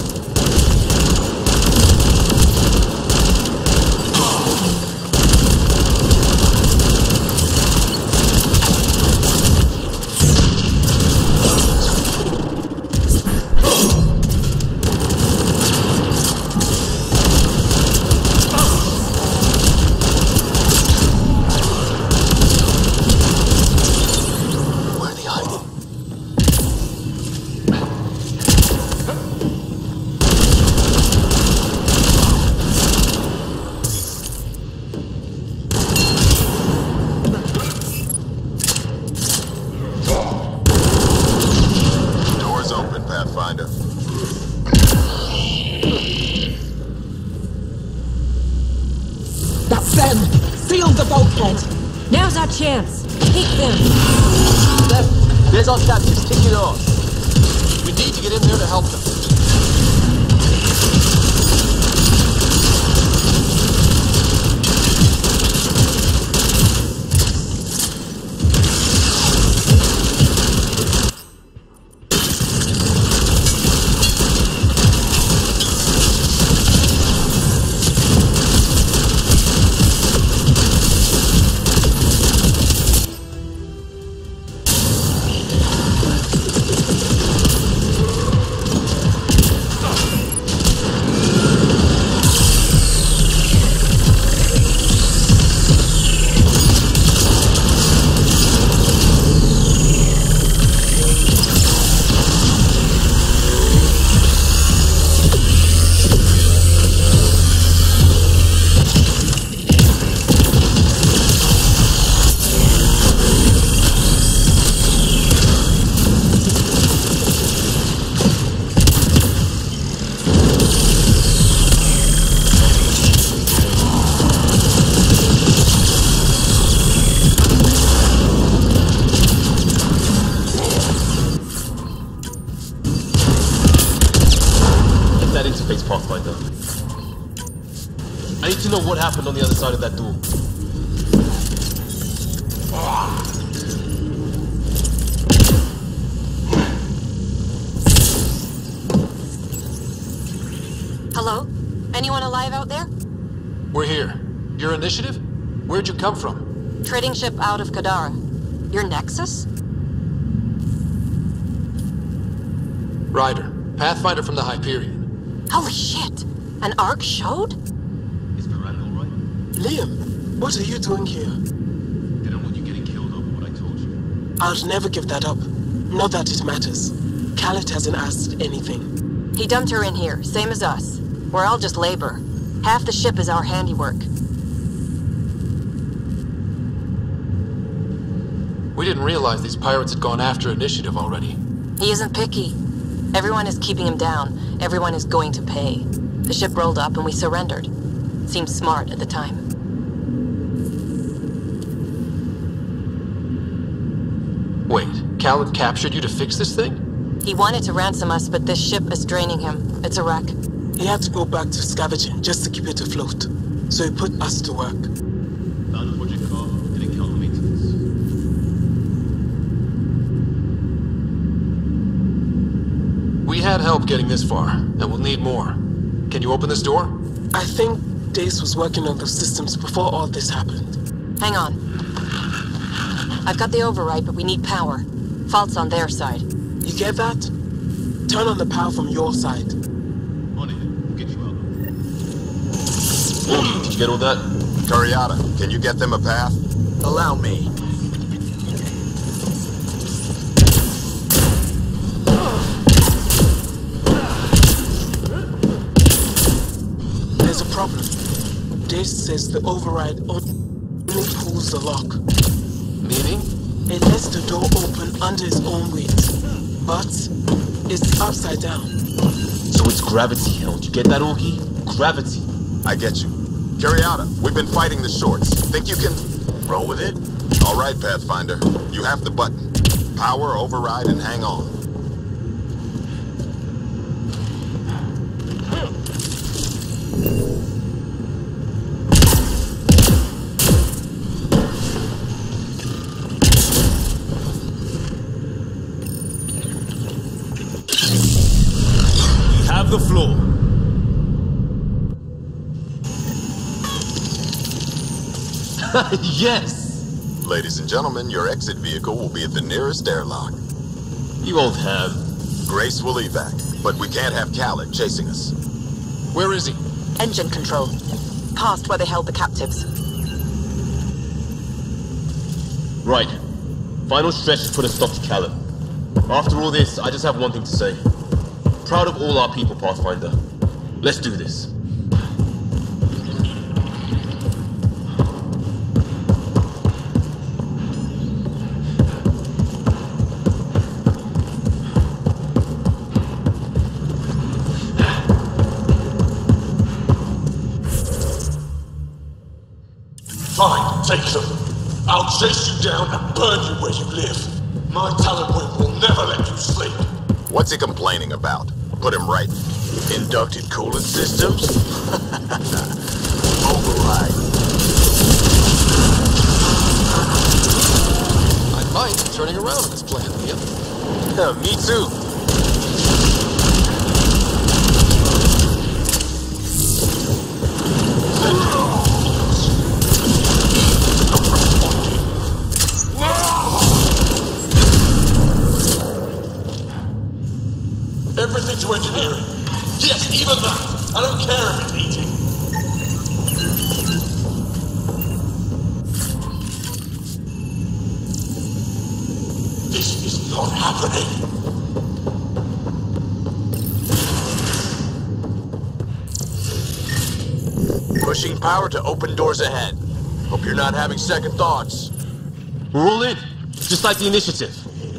That's them! Seal the bulkhead! Now's our chance! Take them! There's our captives, take it off! We need to get in there to help them. Pathfinder. I need to know what happened on the other side of that door. Hello? Anyone alive out there? We're here. Your initiative? Where'd you come from? Trading ship out of Kadara. Your Nexus? Ryder, Pathfinder from the Hyperion. Holy shit! An ark showed? Is Miranda alright? Liam, what are you doing here? They don't want you getting killed over what I told you. I'll never give that up. Not that it matters. Khaled hasn't asked anything. He dumped her in here, same as us. We're all just labor. Half the ship is our handiwork. We didn't realize these pirates had gone after initiative already. He isn't picky. Everyone is keeping him down. Everyone is going to pay. The ship rolled up and we surrendered. Seemed smart at the time. Wait, Khaled captured you to fix this thing? He wanted to ransom us, but this ship is draining him. It's a wreck. He had to go back to scavenging just to keep it afloat. So he put us to work. Found a project car, did encounter maintenance. We had help getting this far, and we'll need more. Can you open this door? I think Dace was working on those systems before all this happened. Hang on. I've got the override, but we need power. Fault's on their side. You get that? Turn on the power from your side. On get all that? Curiata, can you get them a path? Allow me. There's a problem. This says the override only pulls the lock. Meaning? It lets the door open under its own weight. But it's upside down. So it's gravity held. You get that, Augie? Gravity. I get you. Curiata, we've been fighting the shorts. Think you can roll with it? All right, Pathfinder. You have the button. Power, override, and hang on. Have the floor. Yes! Ladies and gentlemen, your exit vehicle will be at the nearest airlock. You won't have. Grace will evac, but we can't have Khaled chasing us. Where is he? Engine control. Past where they held the captives. Right. Final stretch to put a stop to Khaled. After all this, I just have one thing to say. Proud of all our people, Pathfinder. Let's do this. Fine, take them. I'll chase you down and burn you where you live. My talent wing will never let you sleep. What's he complaining about? Put him right. Inducted coolant systems? Override. I might be turning around on this plan, Liam. Yeah, me too. Everything to engineering. Yes, even that. I don't care if it's eating. This is not happening. Pushing power to open doors ahead. Hope you're not having second thoughts. We're all in. Just like the initiative.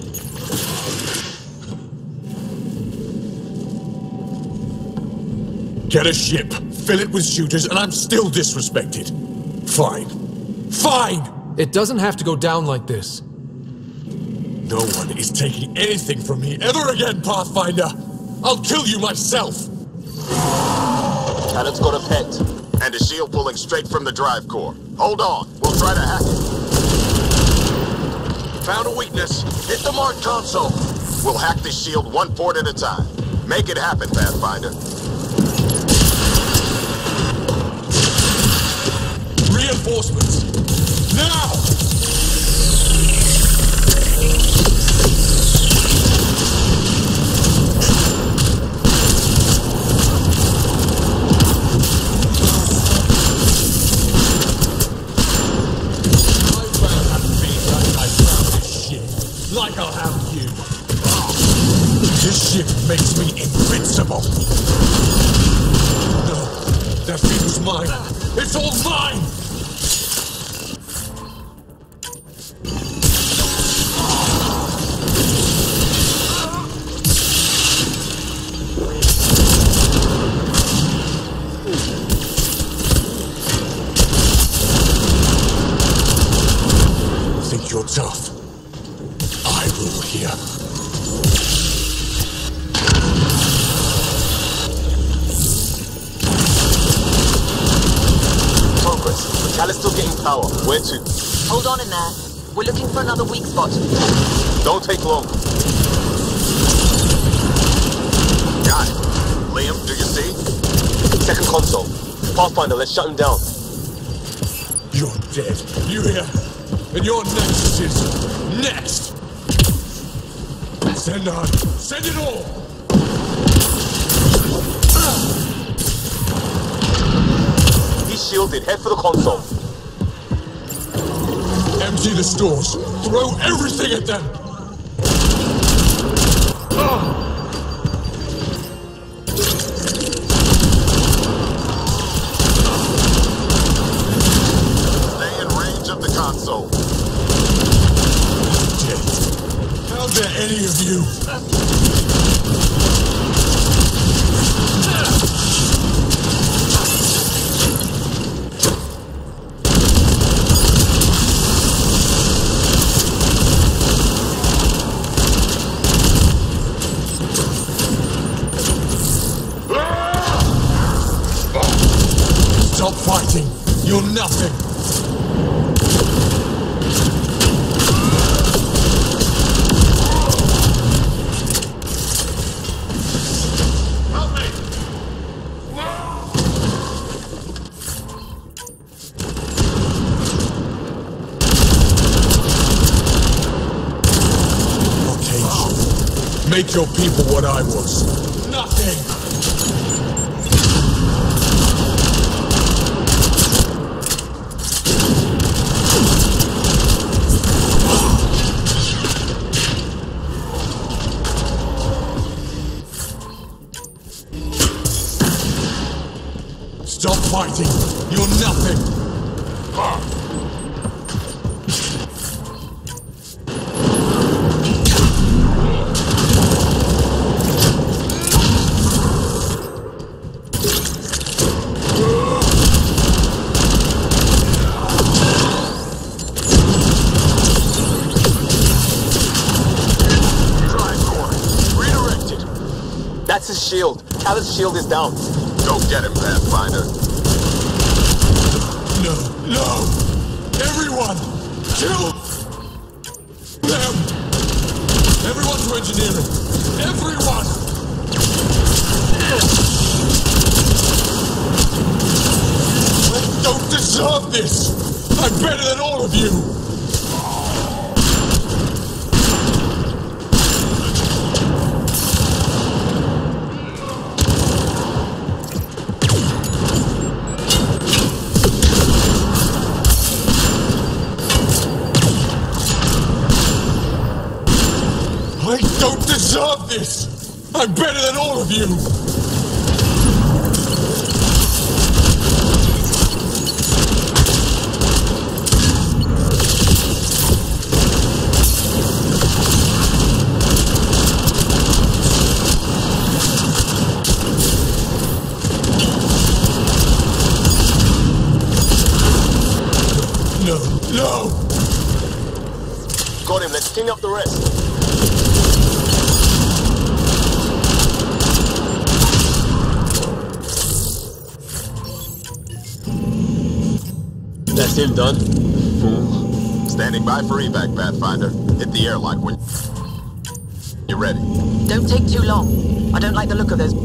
Get a ship, fill it with shooters, and I'm still disrespected. Fine. Fine! It doesn't have to go down like this. No one is taking anything from me ever again, Pathfinder! I'll kill you myself! Cannon's got a pet. And a shield pulling straight from the drive core. Hold on, we'll try to hack it. Found a weakness. Hit the mark console. We'll hack this shield one port at a time. Make it happen, Pathfinder. Reinforcements! Now! Like I'll have you. This ship makes me invincible. No, that feat was mine. It's all mine! Think you're tough? I rule here. Progress. Khaled's still getting power. Where to? Hold on in there. We're looking for another weak spot. Don't take long. Got it. Liam, do you see? Second console. Pathfinder, let's shut him down. You're dead. You hear? And you're next, Sis. Next! Send on. Send it all! These shields shielded. Head for the console. Empty the stores. Throw everything at them. Stay in range of the console. Dead. How dare any of you? Stop fighting! You're nothing! Help me! Okay, make your people what I was. Nothing! Stop fighting! You're nothing! Redirected. That's his shield. Callus' shield is down. Go get him, Pathfinder. No! No! Everyone! Kill them! Everyone to engineering! Everyone! I don't deserve this! I'm better than all of you! I don't deserve this! I'm better than all of you! No, no! Got him. Let's clean up the rest. That's him done. Fool. Standing by for evac, Pathfinder. Hit the airlock when you're ready. Don't take too long. I don't like the look of those.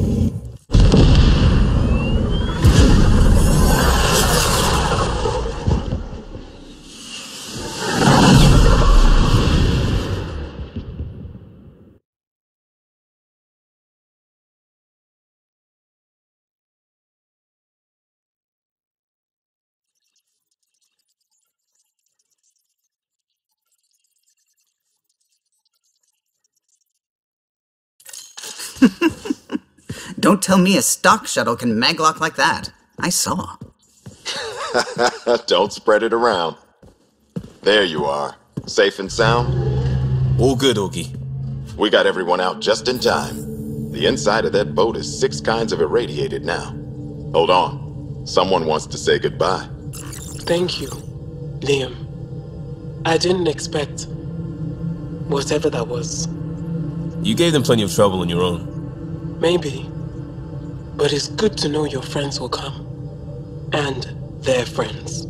Don't tell me a stock shuttle can maglock like that. I saw. Don't spread it around. There you are. Safe and sound? All good, Augie. We got everyone out just in time. The inside of that boat is 6 kinds of irradiated now. Hold on. Someone wants to say goodbye. Thank you, Liam. I didn't expect whatever that was. You gave them plenty of trouble on your own. Maybe. But it's good to know your friends will come. And their friends.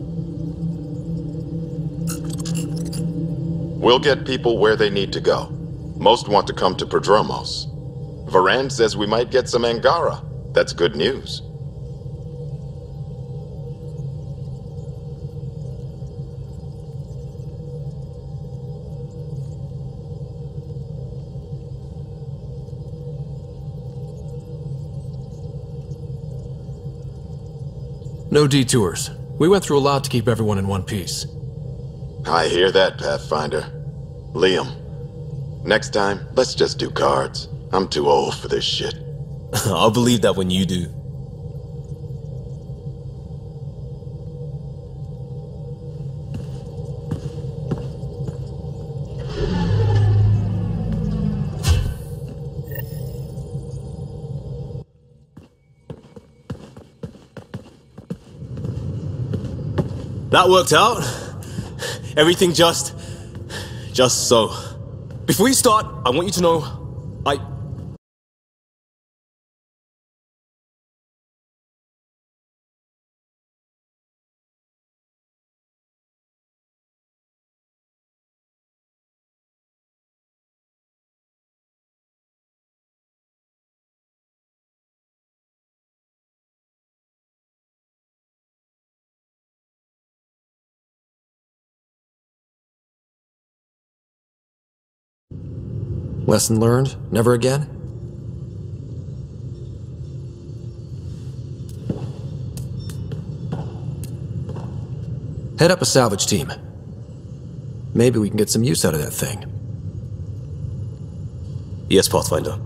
We'll get people where they need to go. Most want to come to Prodromos. Varan says we might get some Angara. That's good news. No detours. We went through a lot to keep everyone in one piece. I hear that, Pathfinder. Liam, next time, let's just do cards. I'm too old for this shit. I'll believe that when you do. That worked out. Everything just so. Before you start, I want you to know, Lesson learned? Never again? Head up a salvage team. Maybe we can get some use out of that thing. Yes, Pathfinder.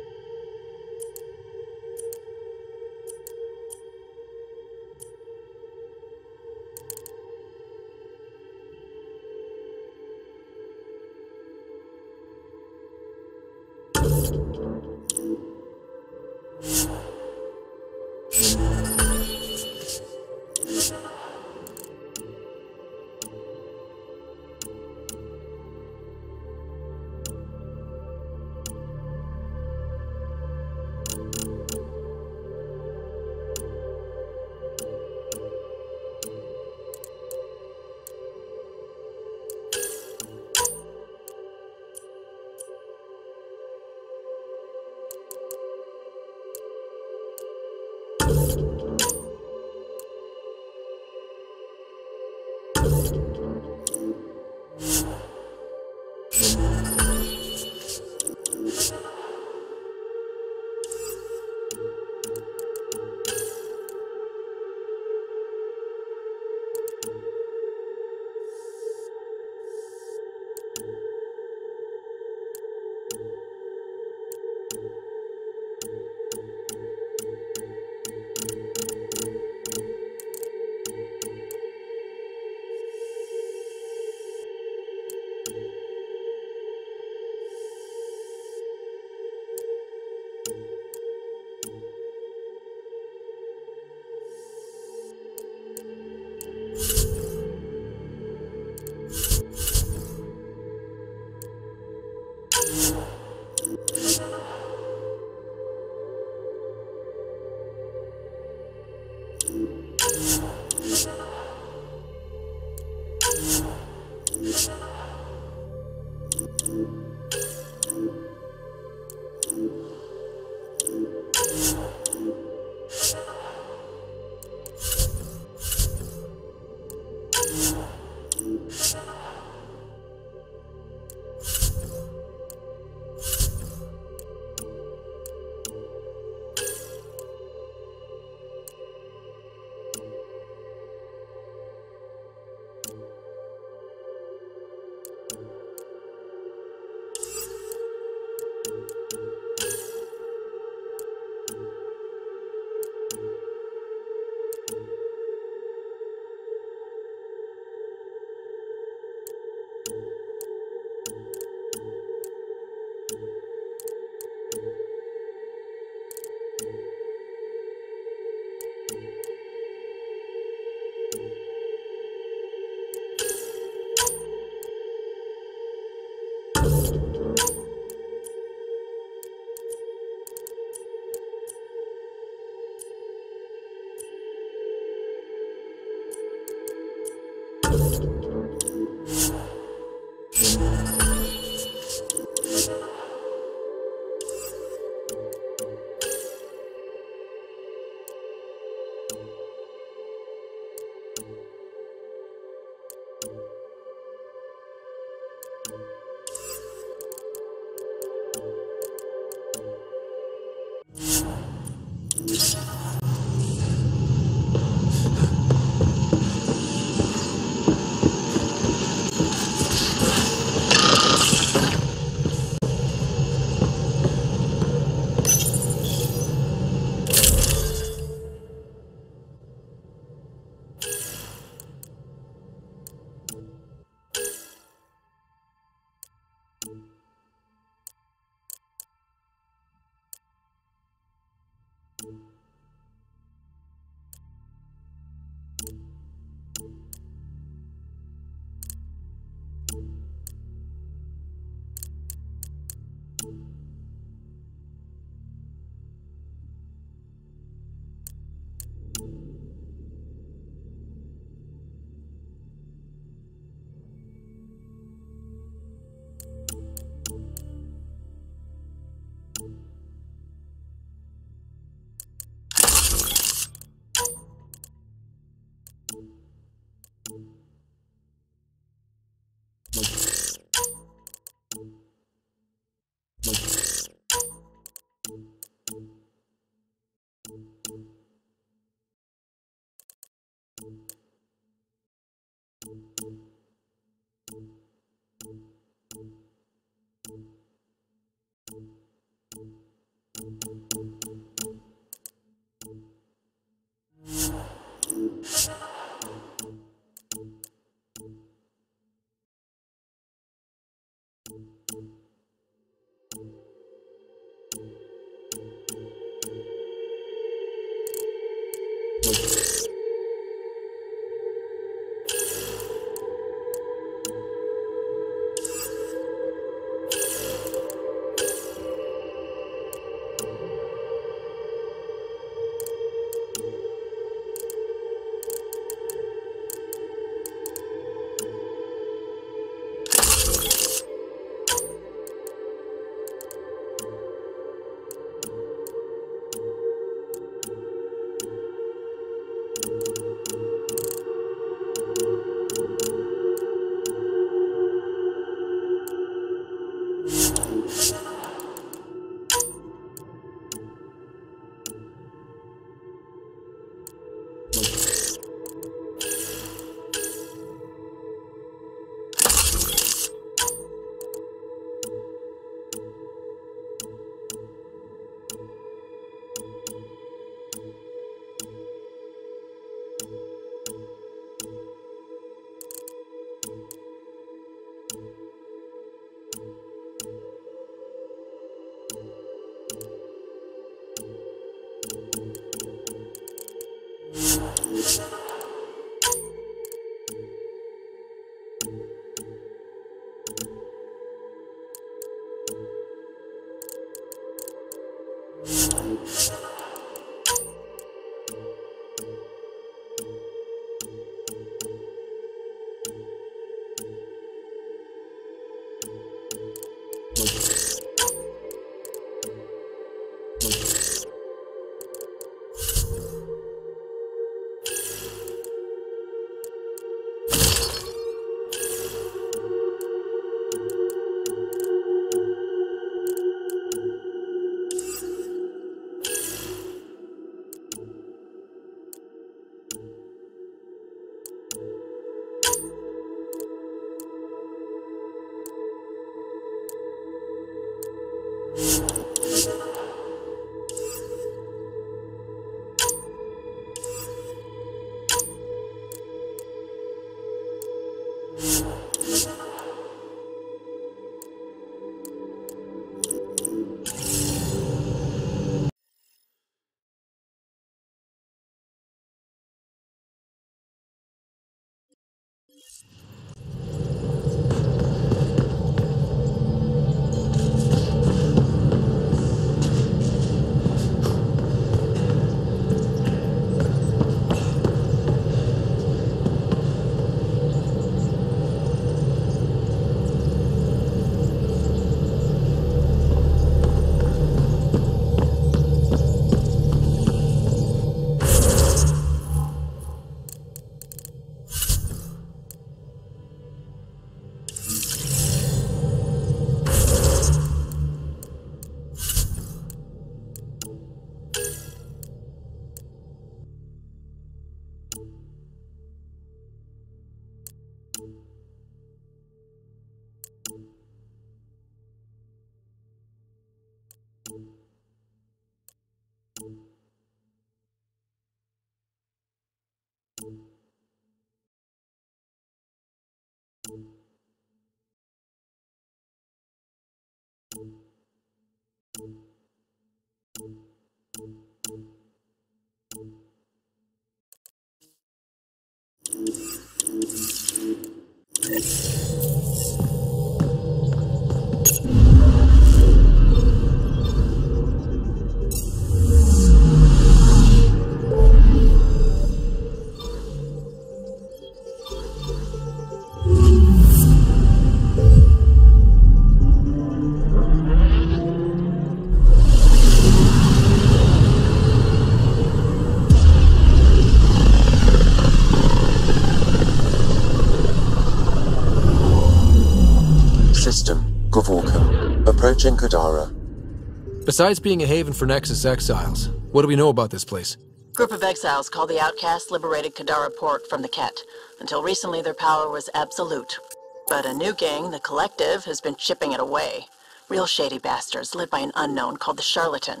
Approaching Kadara. Besides being a haven for Nexus exiles, what do we know about this place? Group of exiles called the Outcasts liberated Kadara Port from the Ket. Until recently, their power was absolute. But a new gang, the Collective, has been chipping it away. Real shady bastards, led by an unknown called the Charlatan.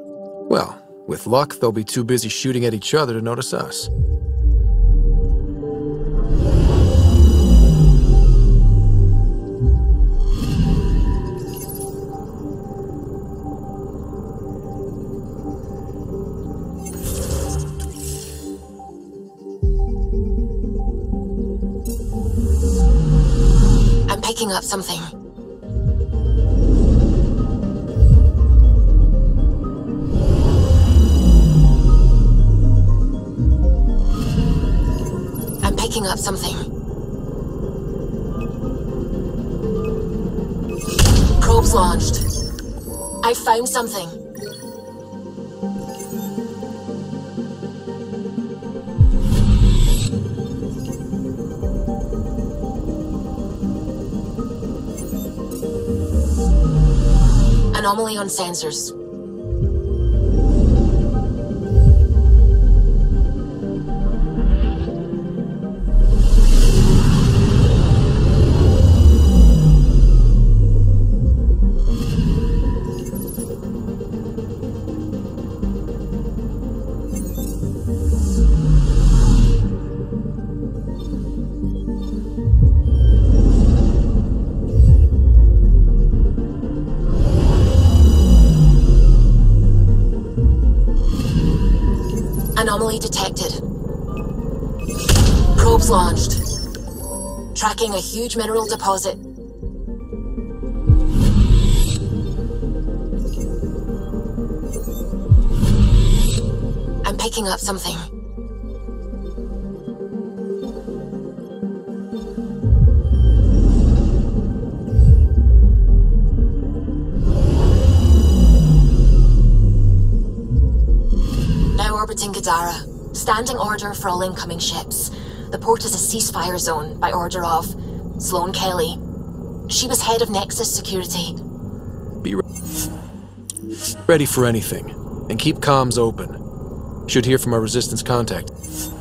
Well, with luck, they'll be too busy shooting at each other to notice us. Picking up something. I'm picking up something. Probes launched. I found something. Anomaly on sensors. Anomaly detected. Probes launched. Tracking a huge mineral deposit. picking up something. Now orbiting Gadara. Standing order for all incoming ships. The port is a ceasefire zone by order of Sloane Kelly. She was head of Nexus Security. Be ready for anything, and keep comms open. Should hear from our Resistance contact.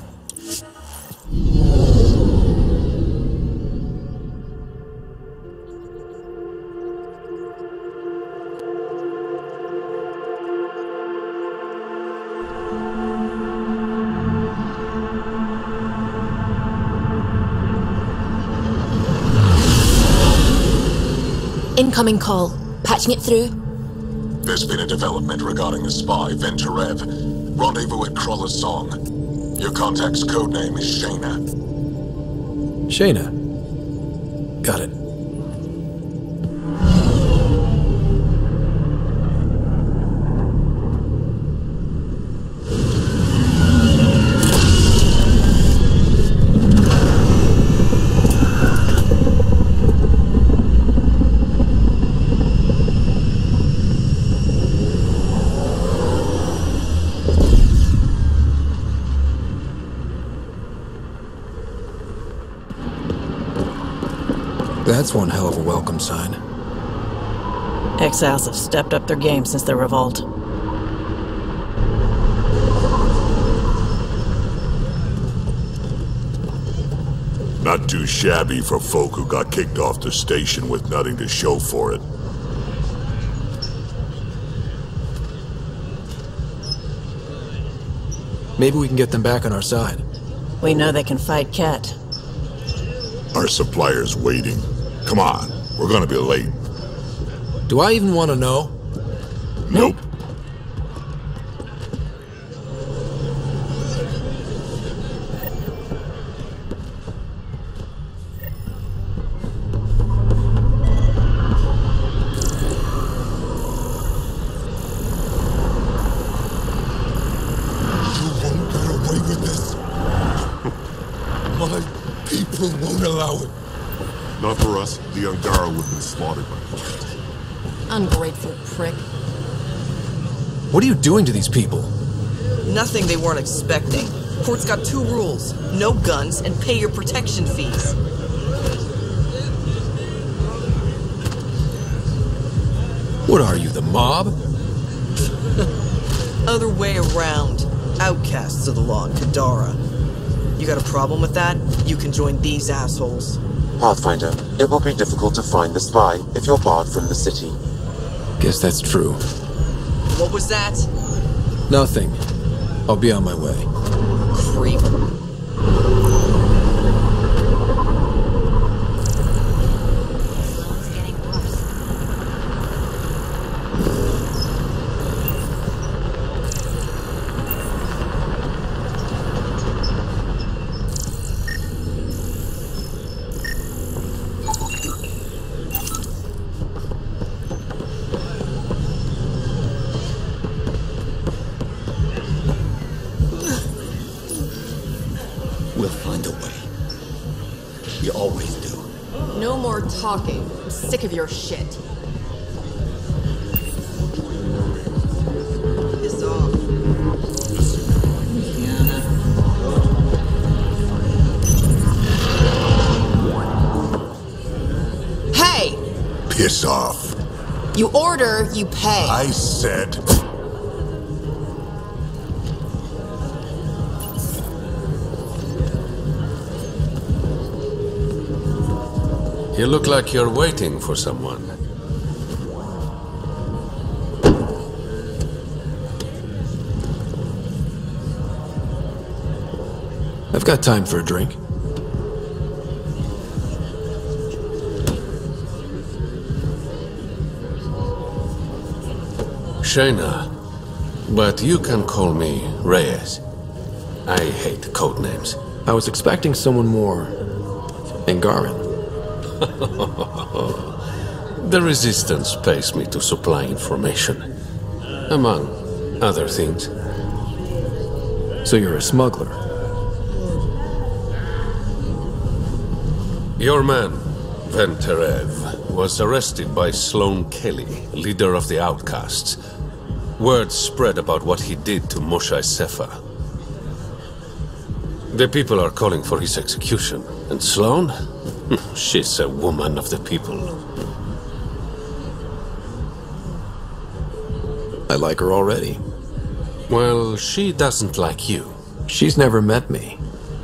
Incoming call. Patching it through. There's been a development regarding the spy, Venturev. Rendezvous at Kroller's Song. Your contact's codename is Shayna. Shayna. Got it. That's one hell of a welcome sign. Exiles have stepped up their game since the revolt. Not too shabby for folk who got kicked off the station with nothing to show for it. Maybe we can get them back on our side. We know they can fight Ket. Our supplier's waiting. Come on, we're gonna be late. Do I even want to know? Nope. Won't allow it. Not for us. The Angara would have been slaughtered by the Ket. Ungrateful prick. What are you doing to these people? Nothing they weren't expecting. Port's got 2 rules. No guns and pay your protection fees. What are you, the mob? Other way around. Outcasts of the law in Kadara. You got a problem with that? You can join these assholes. Pathfinder, it will be difficult to find the spy if you're barred from the city. Guess that's true. What was that? Nothing. I'll be on my way. Creep. Talking. I'm sick of your shit. Piss off. Hey! Piss off. You order, you pay. I said... You look like you're waiting for someone. I've got time for a drink. Shayna, but you can call me Reyes. I hate codenames. I was expecting someone more Angaran. The Resistance pays me to supply information, among other things. So you're a smuggler. Your man, Van Terev, was arrested by Sloane Kelly, leader of the outcasts. Word spread about what he did to Moshe Sefer. The people are calling for his execution. And Sloane? She's a woman of the people. I like her already. Well, she doesn't like you. She's never met me.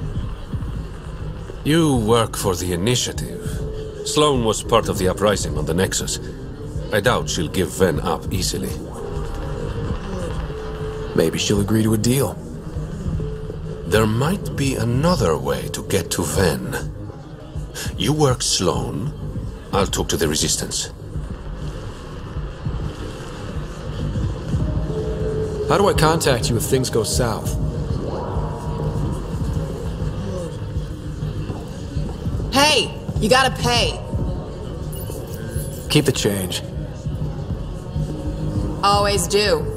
You work for the Initiative. Sloane was part of the uprising on the Nexus. I doubt she'll give Ven up easily. Maybe she'll agree to a deal. There might be another way to get to Ven. You work Sloane, I'll talk to the Resistance. How do I contact you if things go south? Hey, you gotta pay. Keep the change. Always do.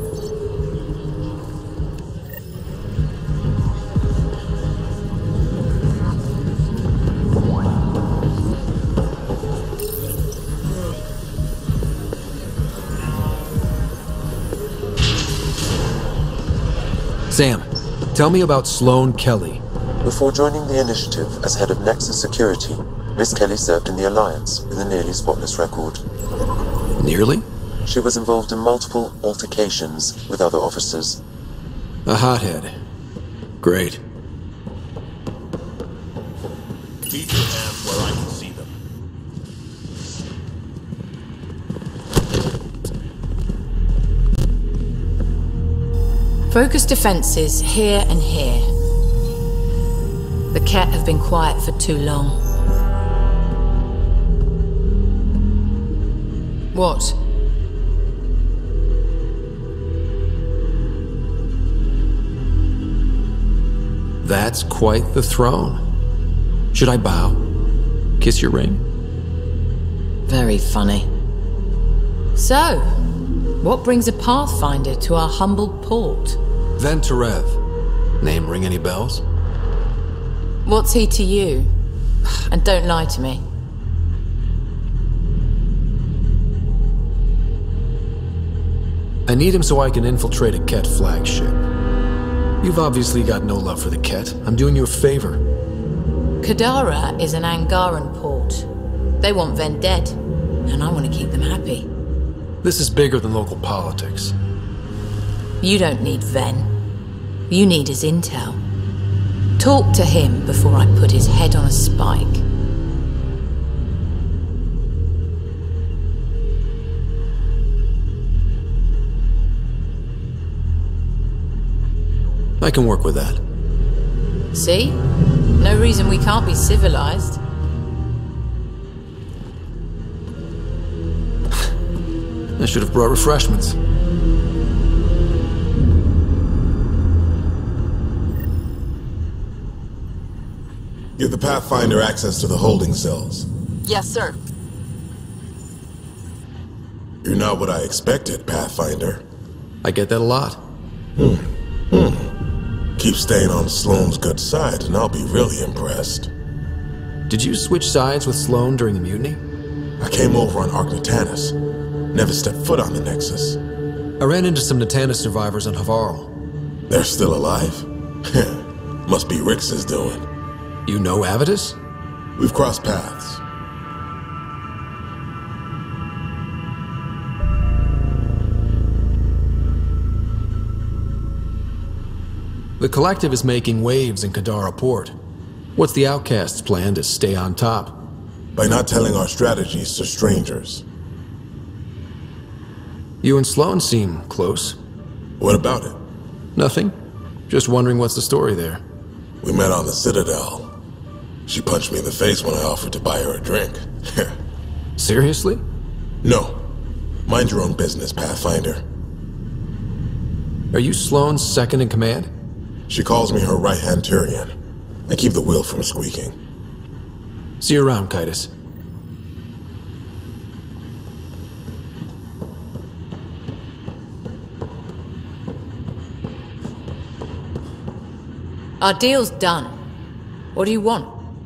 Sam, tell me about Sloane Kelly. Before joining the Initiative as head of Nexus Security, Miss Kelly served in the Alliance with a nearly spotless record. Nearly? She was involved in multiple altercations with other officers. A hothead. Great. Keep your hands where I can see them. Focus defenses here and here. The Ket have been quiet for too long. What? That's quite the throne. Should I bow? Kiss your ring? Very funny. So, what brings a Pathfinder to our humble port? Van Terev. Name ring any bells? What's he to you? And don't lie to me. I need him so I can infiltrate a Ket flagship. You've obviously got no love for the Ket. I'm doing you a favor. Kadara is an Angaran port. They want Ven dead, and I want to keep them happy. This is bigger than local politics. You don't need Ven. You need his intel. Talk to him before I put his head on a spike. I can work with that. See? No reason we can't be civilized. I should have brought refreshments. Give the Pathfinder access to the holding cells. Yes, sir. You're not what I expected, Pathfinder. I get that a lot. Keep staying on Sloane's good side, and I'll be really impressed. Did you switch sides with Sloane during the mutiny? I came over on Ark Natanus. Never stepped foot on the Nexus. I ran into some Natanus survivors on Havarl. They're still alive? Must be Rix's doing. You know Avitus? We've crossed paths. The Collective is making waves in Kadara Port. What's the Outcast's plan to stay on top? By not telling our strategies to strangers. You and Sloane seem close. What about it? Nothing. Just wondering what's the story there. We met on the Citadel. She punched me in the face when I offered to buy her a drink. Seriously? No. Mind your own business, Pathfinder. Are you Sloane's second in command? She calls me her right-hand turian. I keep the wheel from squeaking. See you around, Kytus. Our deal's done. What do you want?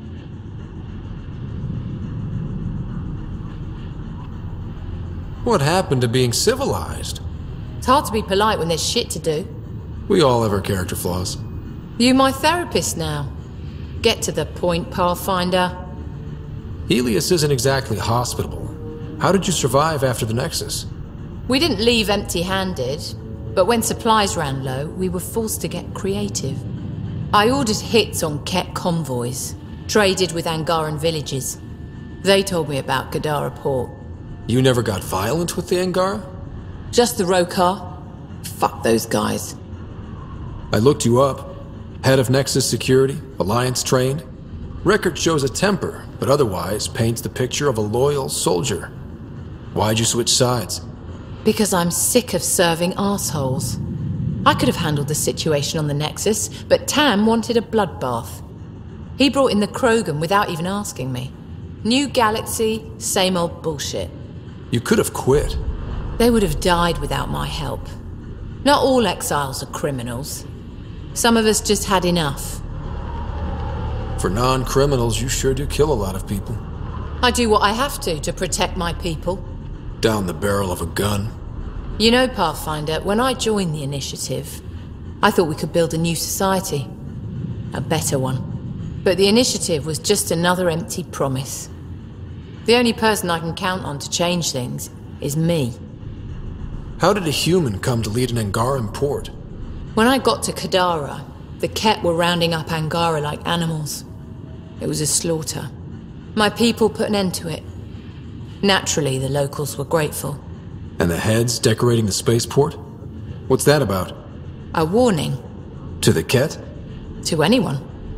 What happened to being civilized? It's hard to be polite when there's shit to do. We all have our character flaws. You my therapist now. Get to the point, Pathfinder. Heleus isn't exactly hospitable. How did you survive after the Nexus? We didn't leave empty-handed, but when supplies ran low, we were forced to get creative. I ordered hits on Ket convoys, traded with Angaran villages. They told me about Kadara Port. You never got violent with the Angara? Just the Rokar. Fuck those guys. I looked you up. Head of Nexus Security, Alliance trained. Record shows a temper, but otherwise paints the picture of a loyal soldier. Why'd you switch sides? Because I'm sick of serving assholes. I could have handled the situation on the Nexus, but Tam wanted a bloodbath. He brought in the Krogan without even asking me. New galaxy, same old bullshit. You could have quit. They would have died without my help. Not all exiles are criminals. Some of us just had enough. For non-criminals, you sure do kill a lot of people. I do what I have to protect my people. Down the barrel of a gun. You know, Pathfinder, when I joined the Initiative, I thought we could build a new society. A better one. But the Initiative was just another empty promise. The only person I can count on to change things is me. How did a human come to lead an Angaran port? When I got to Kadara, the Ket were rounding up Angara like animals. It was a slaughter. My people put an end to it. Naturally, the locals were grateful. And the heads decorating the spaceport? What's that about? A warning. To the Ket? To anyone.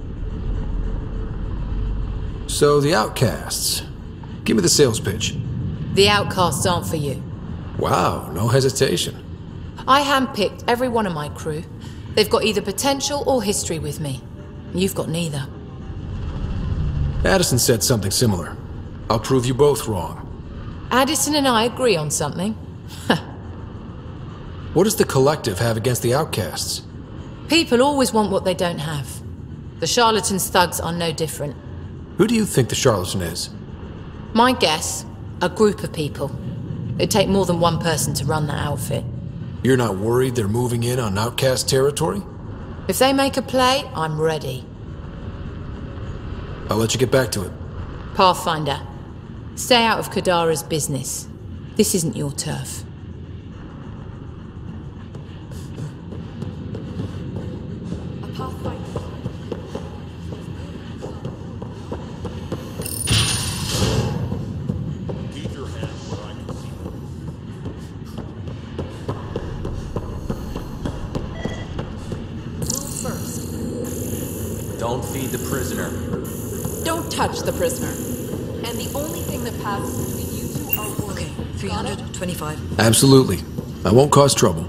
So the outcasts. Give me the sales pitch. The outcasts aren't for you. Wow, no hesitation. I handpicked every one of my crew. They've got either potential or history with me. You've got neither. Addison said something similar. I'll prove you both wrong. Addison and I agree on something. What does the Collective have against the outcasts? People always want what they don't have. The charlatans' thugs are no different. Who do you think the charlatan is? My guess, a group of people. It'd take more than one person to run that outfit. You're not worried they're moving in on outcast territory? If they make a play, I'm ready. I'll let you get back to it. Pathfinder, stay out of Kadara's business. This isn't your turf. Don't feed the prisoner. Don't touch the prisoner. And the only thing that passes between you two are words. Okay, 325. Absolutely. I won't cause trouble.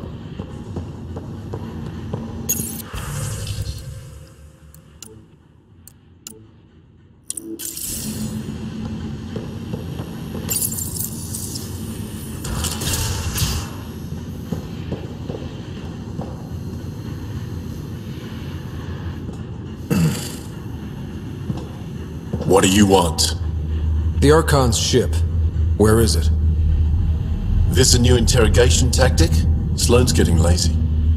What do you want? The Archon's ship. Where is it? This a new interrogation tactic? Sloane's getting lazy.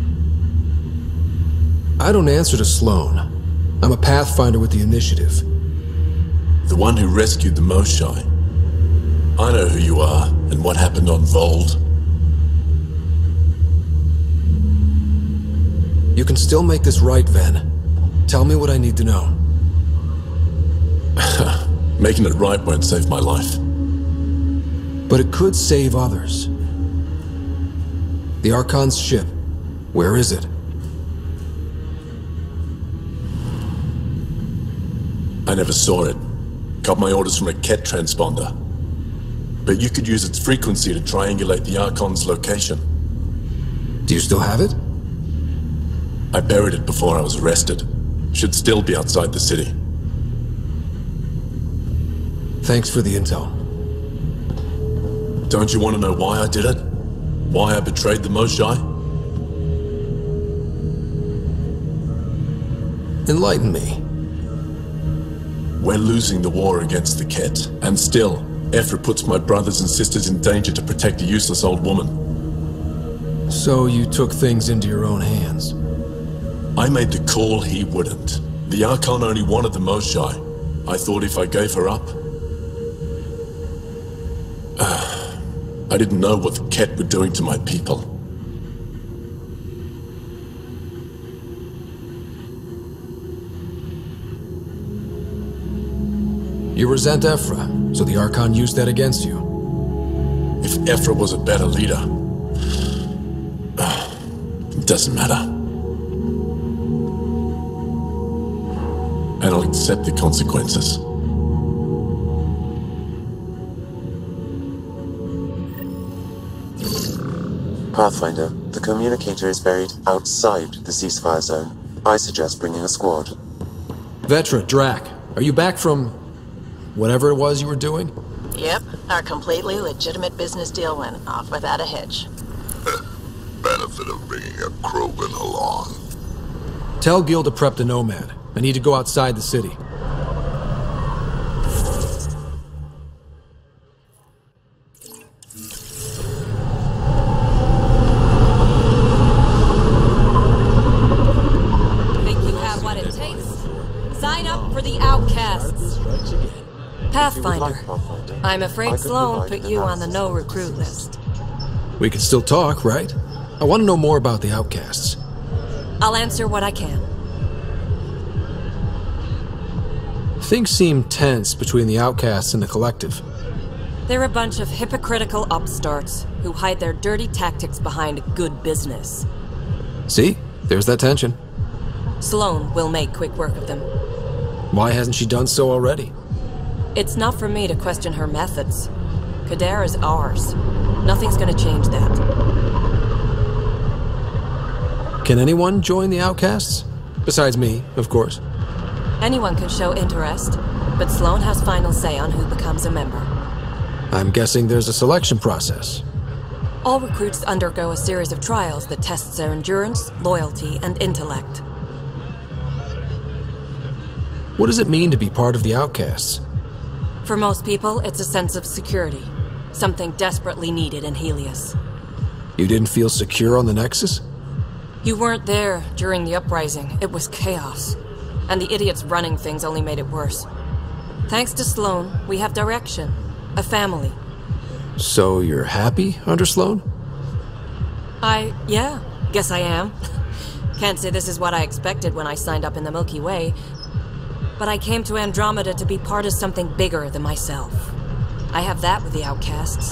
I don't answer to Sloane. I'm a Pathfinder with the Initiative. The one who rescued the Moshai. I know who you are, and what happened on Vold. You can still make this right, Ven. Tell me what I need to know. Making it right won't save my life. But it could save others. The Archon's ship. Where is it? I never saw it. Got my orders from a Ket transponder. But you could use its frequency to triangulate the Archon's location. Do you still have it? I buried it before I was arrested. Should still be outside the city. Thanks for the intel. Don't you want to know why I did it? Why I betrayed the Moshai? Enlighten me. We're losing the war against the Ket, and still, Ephra puts my brothers and sisters in danger to protect a useless old woman. So you took things into your own hands? I made the call he wouldn't. The Archon only wanted the Moshae. I thought if I gave her up... I didn't know what the Ket were doing to my people. You resent Ephra, so the Archon used that against you. If Ephra was a better leader... it doesn't matter. And I'll accept the consequences. Pathfinder, the communicator is buried outside the ceasefire zone. I suggest bringing a squad. Vetra, Drac, are you back from... whatever it was you were doing? Yep, our completely legitimate business deal went off without a hitch. Benefit of bringing a krogan along. Tell Gil to prep the Nomad. I need to go outside the city. Think you have what it takes? Sign up for the Outcasts. Pathfinder. I'm afraid Sloan put you on the no-recruit list. We can still talk, right? I want to know more about the Outcasts. I'll answer what I can. Things seem tense between the Outcasts and the Collective. They're a bunch of hypocritical upstarts who hide their dirty tactics behind good business. See? There's that tension. Sloan will make quick work of them. Why hasn't she done so already? It's not for me to question her methods. Kadar is ours. Nothing's gonna change that. Can anyone join the Outcasts? Besides me, of course. Anyone can show interest, but Sloan has final say on who becomes a member. I'm guessing there's a selection process. All recruits undergo a series of trials that tests their endurance, loyalty, and intellect. What does it mean to be part of the Outcasts? For most people, it's a sense of security. Something desperately needed in Heleus. You didn't feel secure on the Nexus? You weren't there during the uprising. It was chaos. And the idiots running things only made it worse. Thanks to Sloan, we have direction. A family. So you're happy under Sloan? Yeah, guess I am. Can't say this is what I expected when I signed up in the Milky Way, but I came to Andromeda to be part of something bigger than myself. I have that with the Outcasts.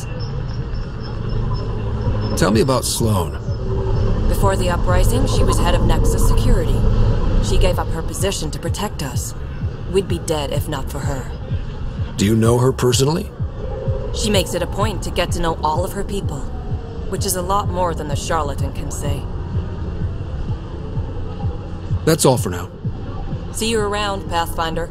Tell me about Sloan. Before the uprising, she was head of Nexus Security. She gave up her position to protect us. We'd be dead if not for her. Do you know her personally? She makes it a point to get to know all of her people, which is a lot more than the charlatan can say. That's all for now. See you around, Pathfinder.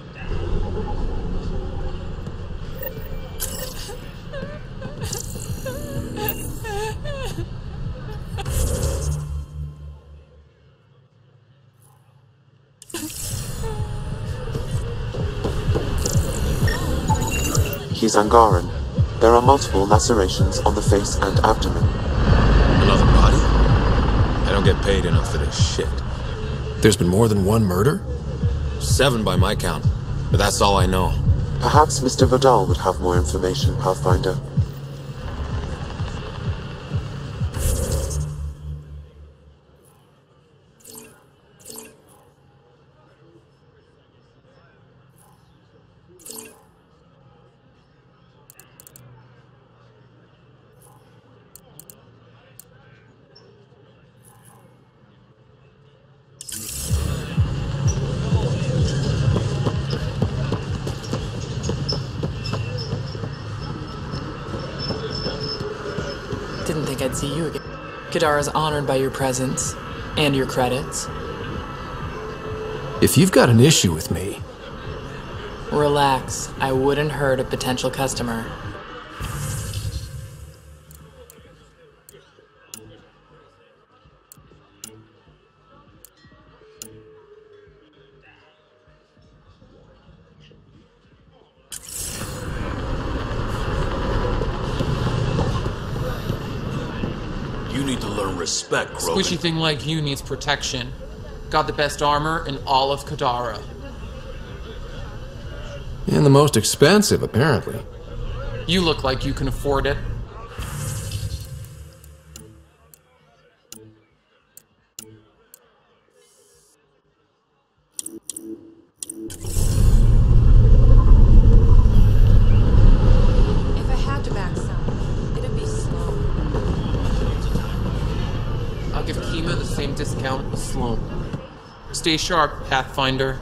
He's Angaran. There are multiple lacerations on the face and abdomen. Another body? I don't get paid enough for this shit. There's been more than one murder? 7 by my count, but that's all I know. Perhaps Mr. Vidal would have more information, Pathfinder. Didn't think I'd see you again. Kadar is honored by your presence and your credits. If you've got an issue with me... Relax. I wouldn't hurt a potential customer. respect, krogan. Squishy thing like you needs protection. Got the best armor in all of Kadara. And the most expensive, apparently. You look like you can afford it. If I had to back some, it'd be Sloan. I'll give Kima the same discount as Sloan. Stay sharp, Pathfinder.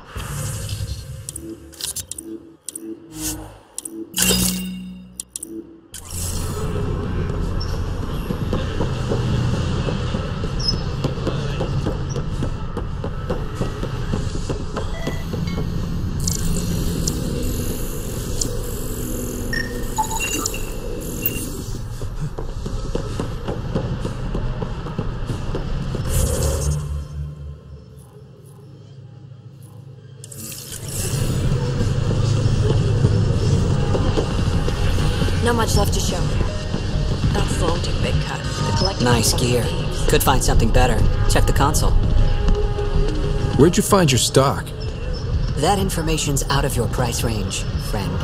Not much left to show. That Sloan took a big cut. The collective Nice gear. Could find something better. Check the console. Where'd you find your stock? That information's out of your price range, friend.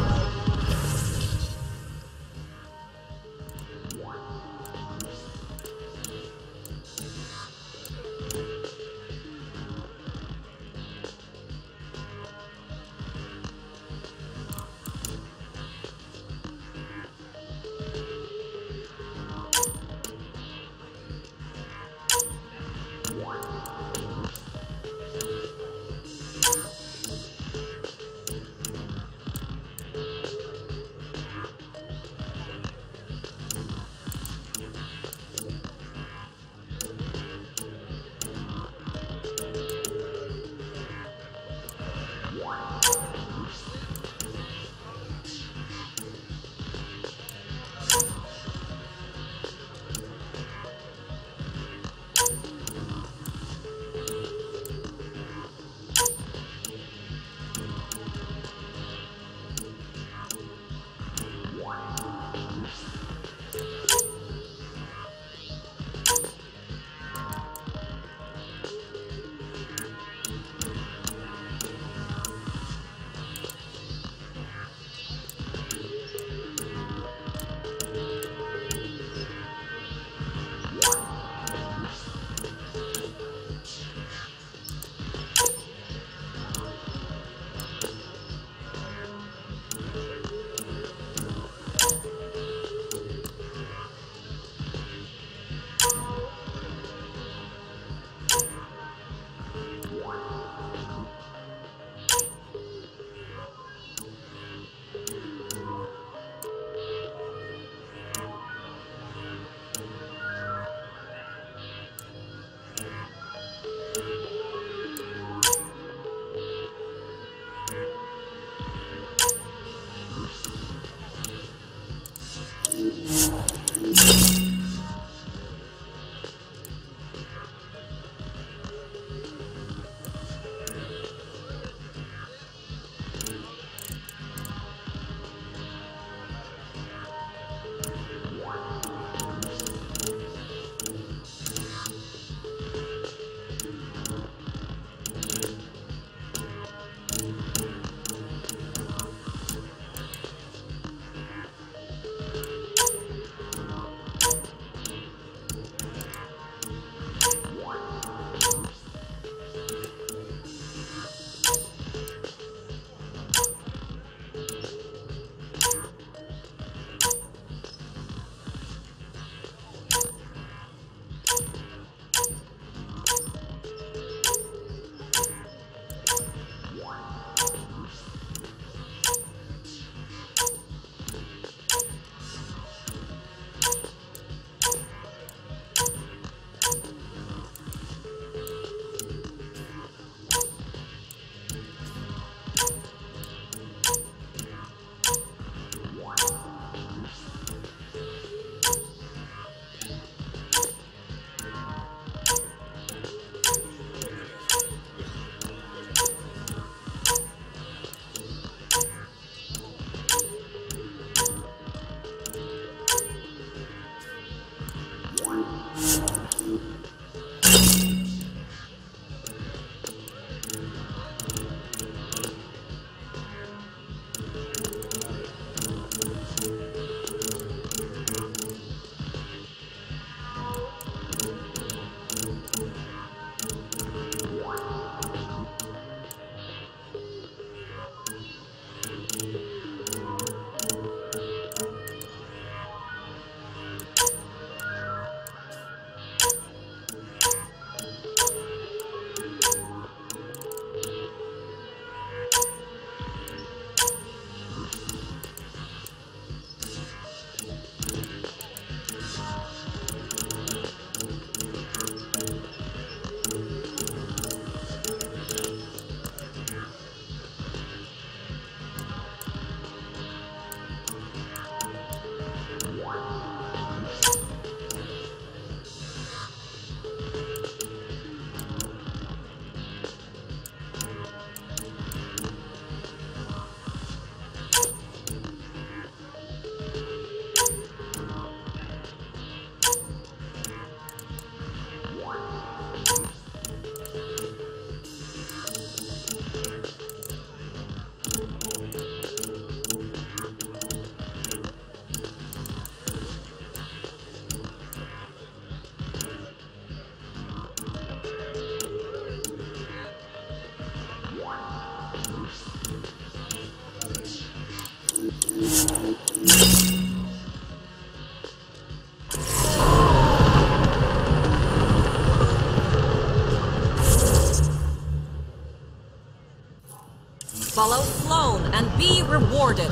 Follow Sloane and be rewarded.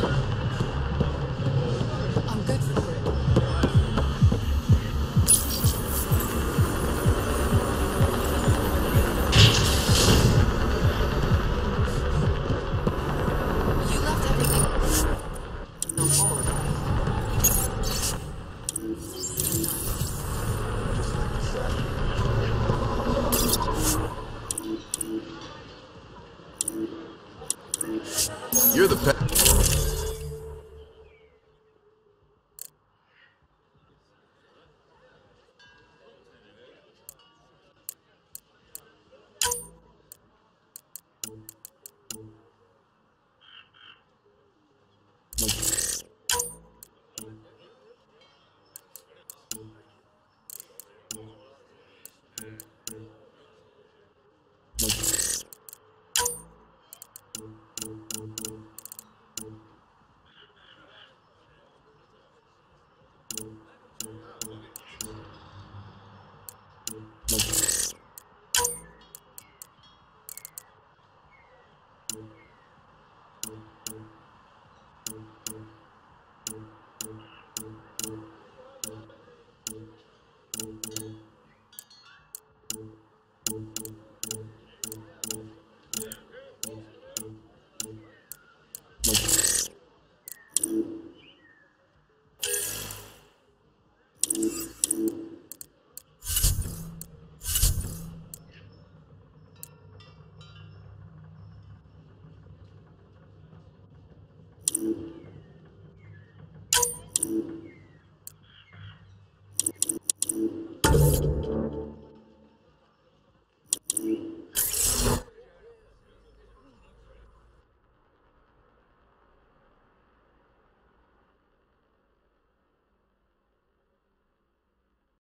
I'm good for it. You left everything on board. You're the pet.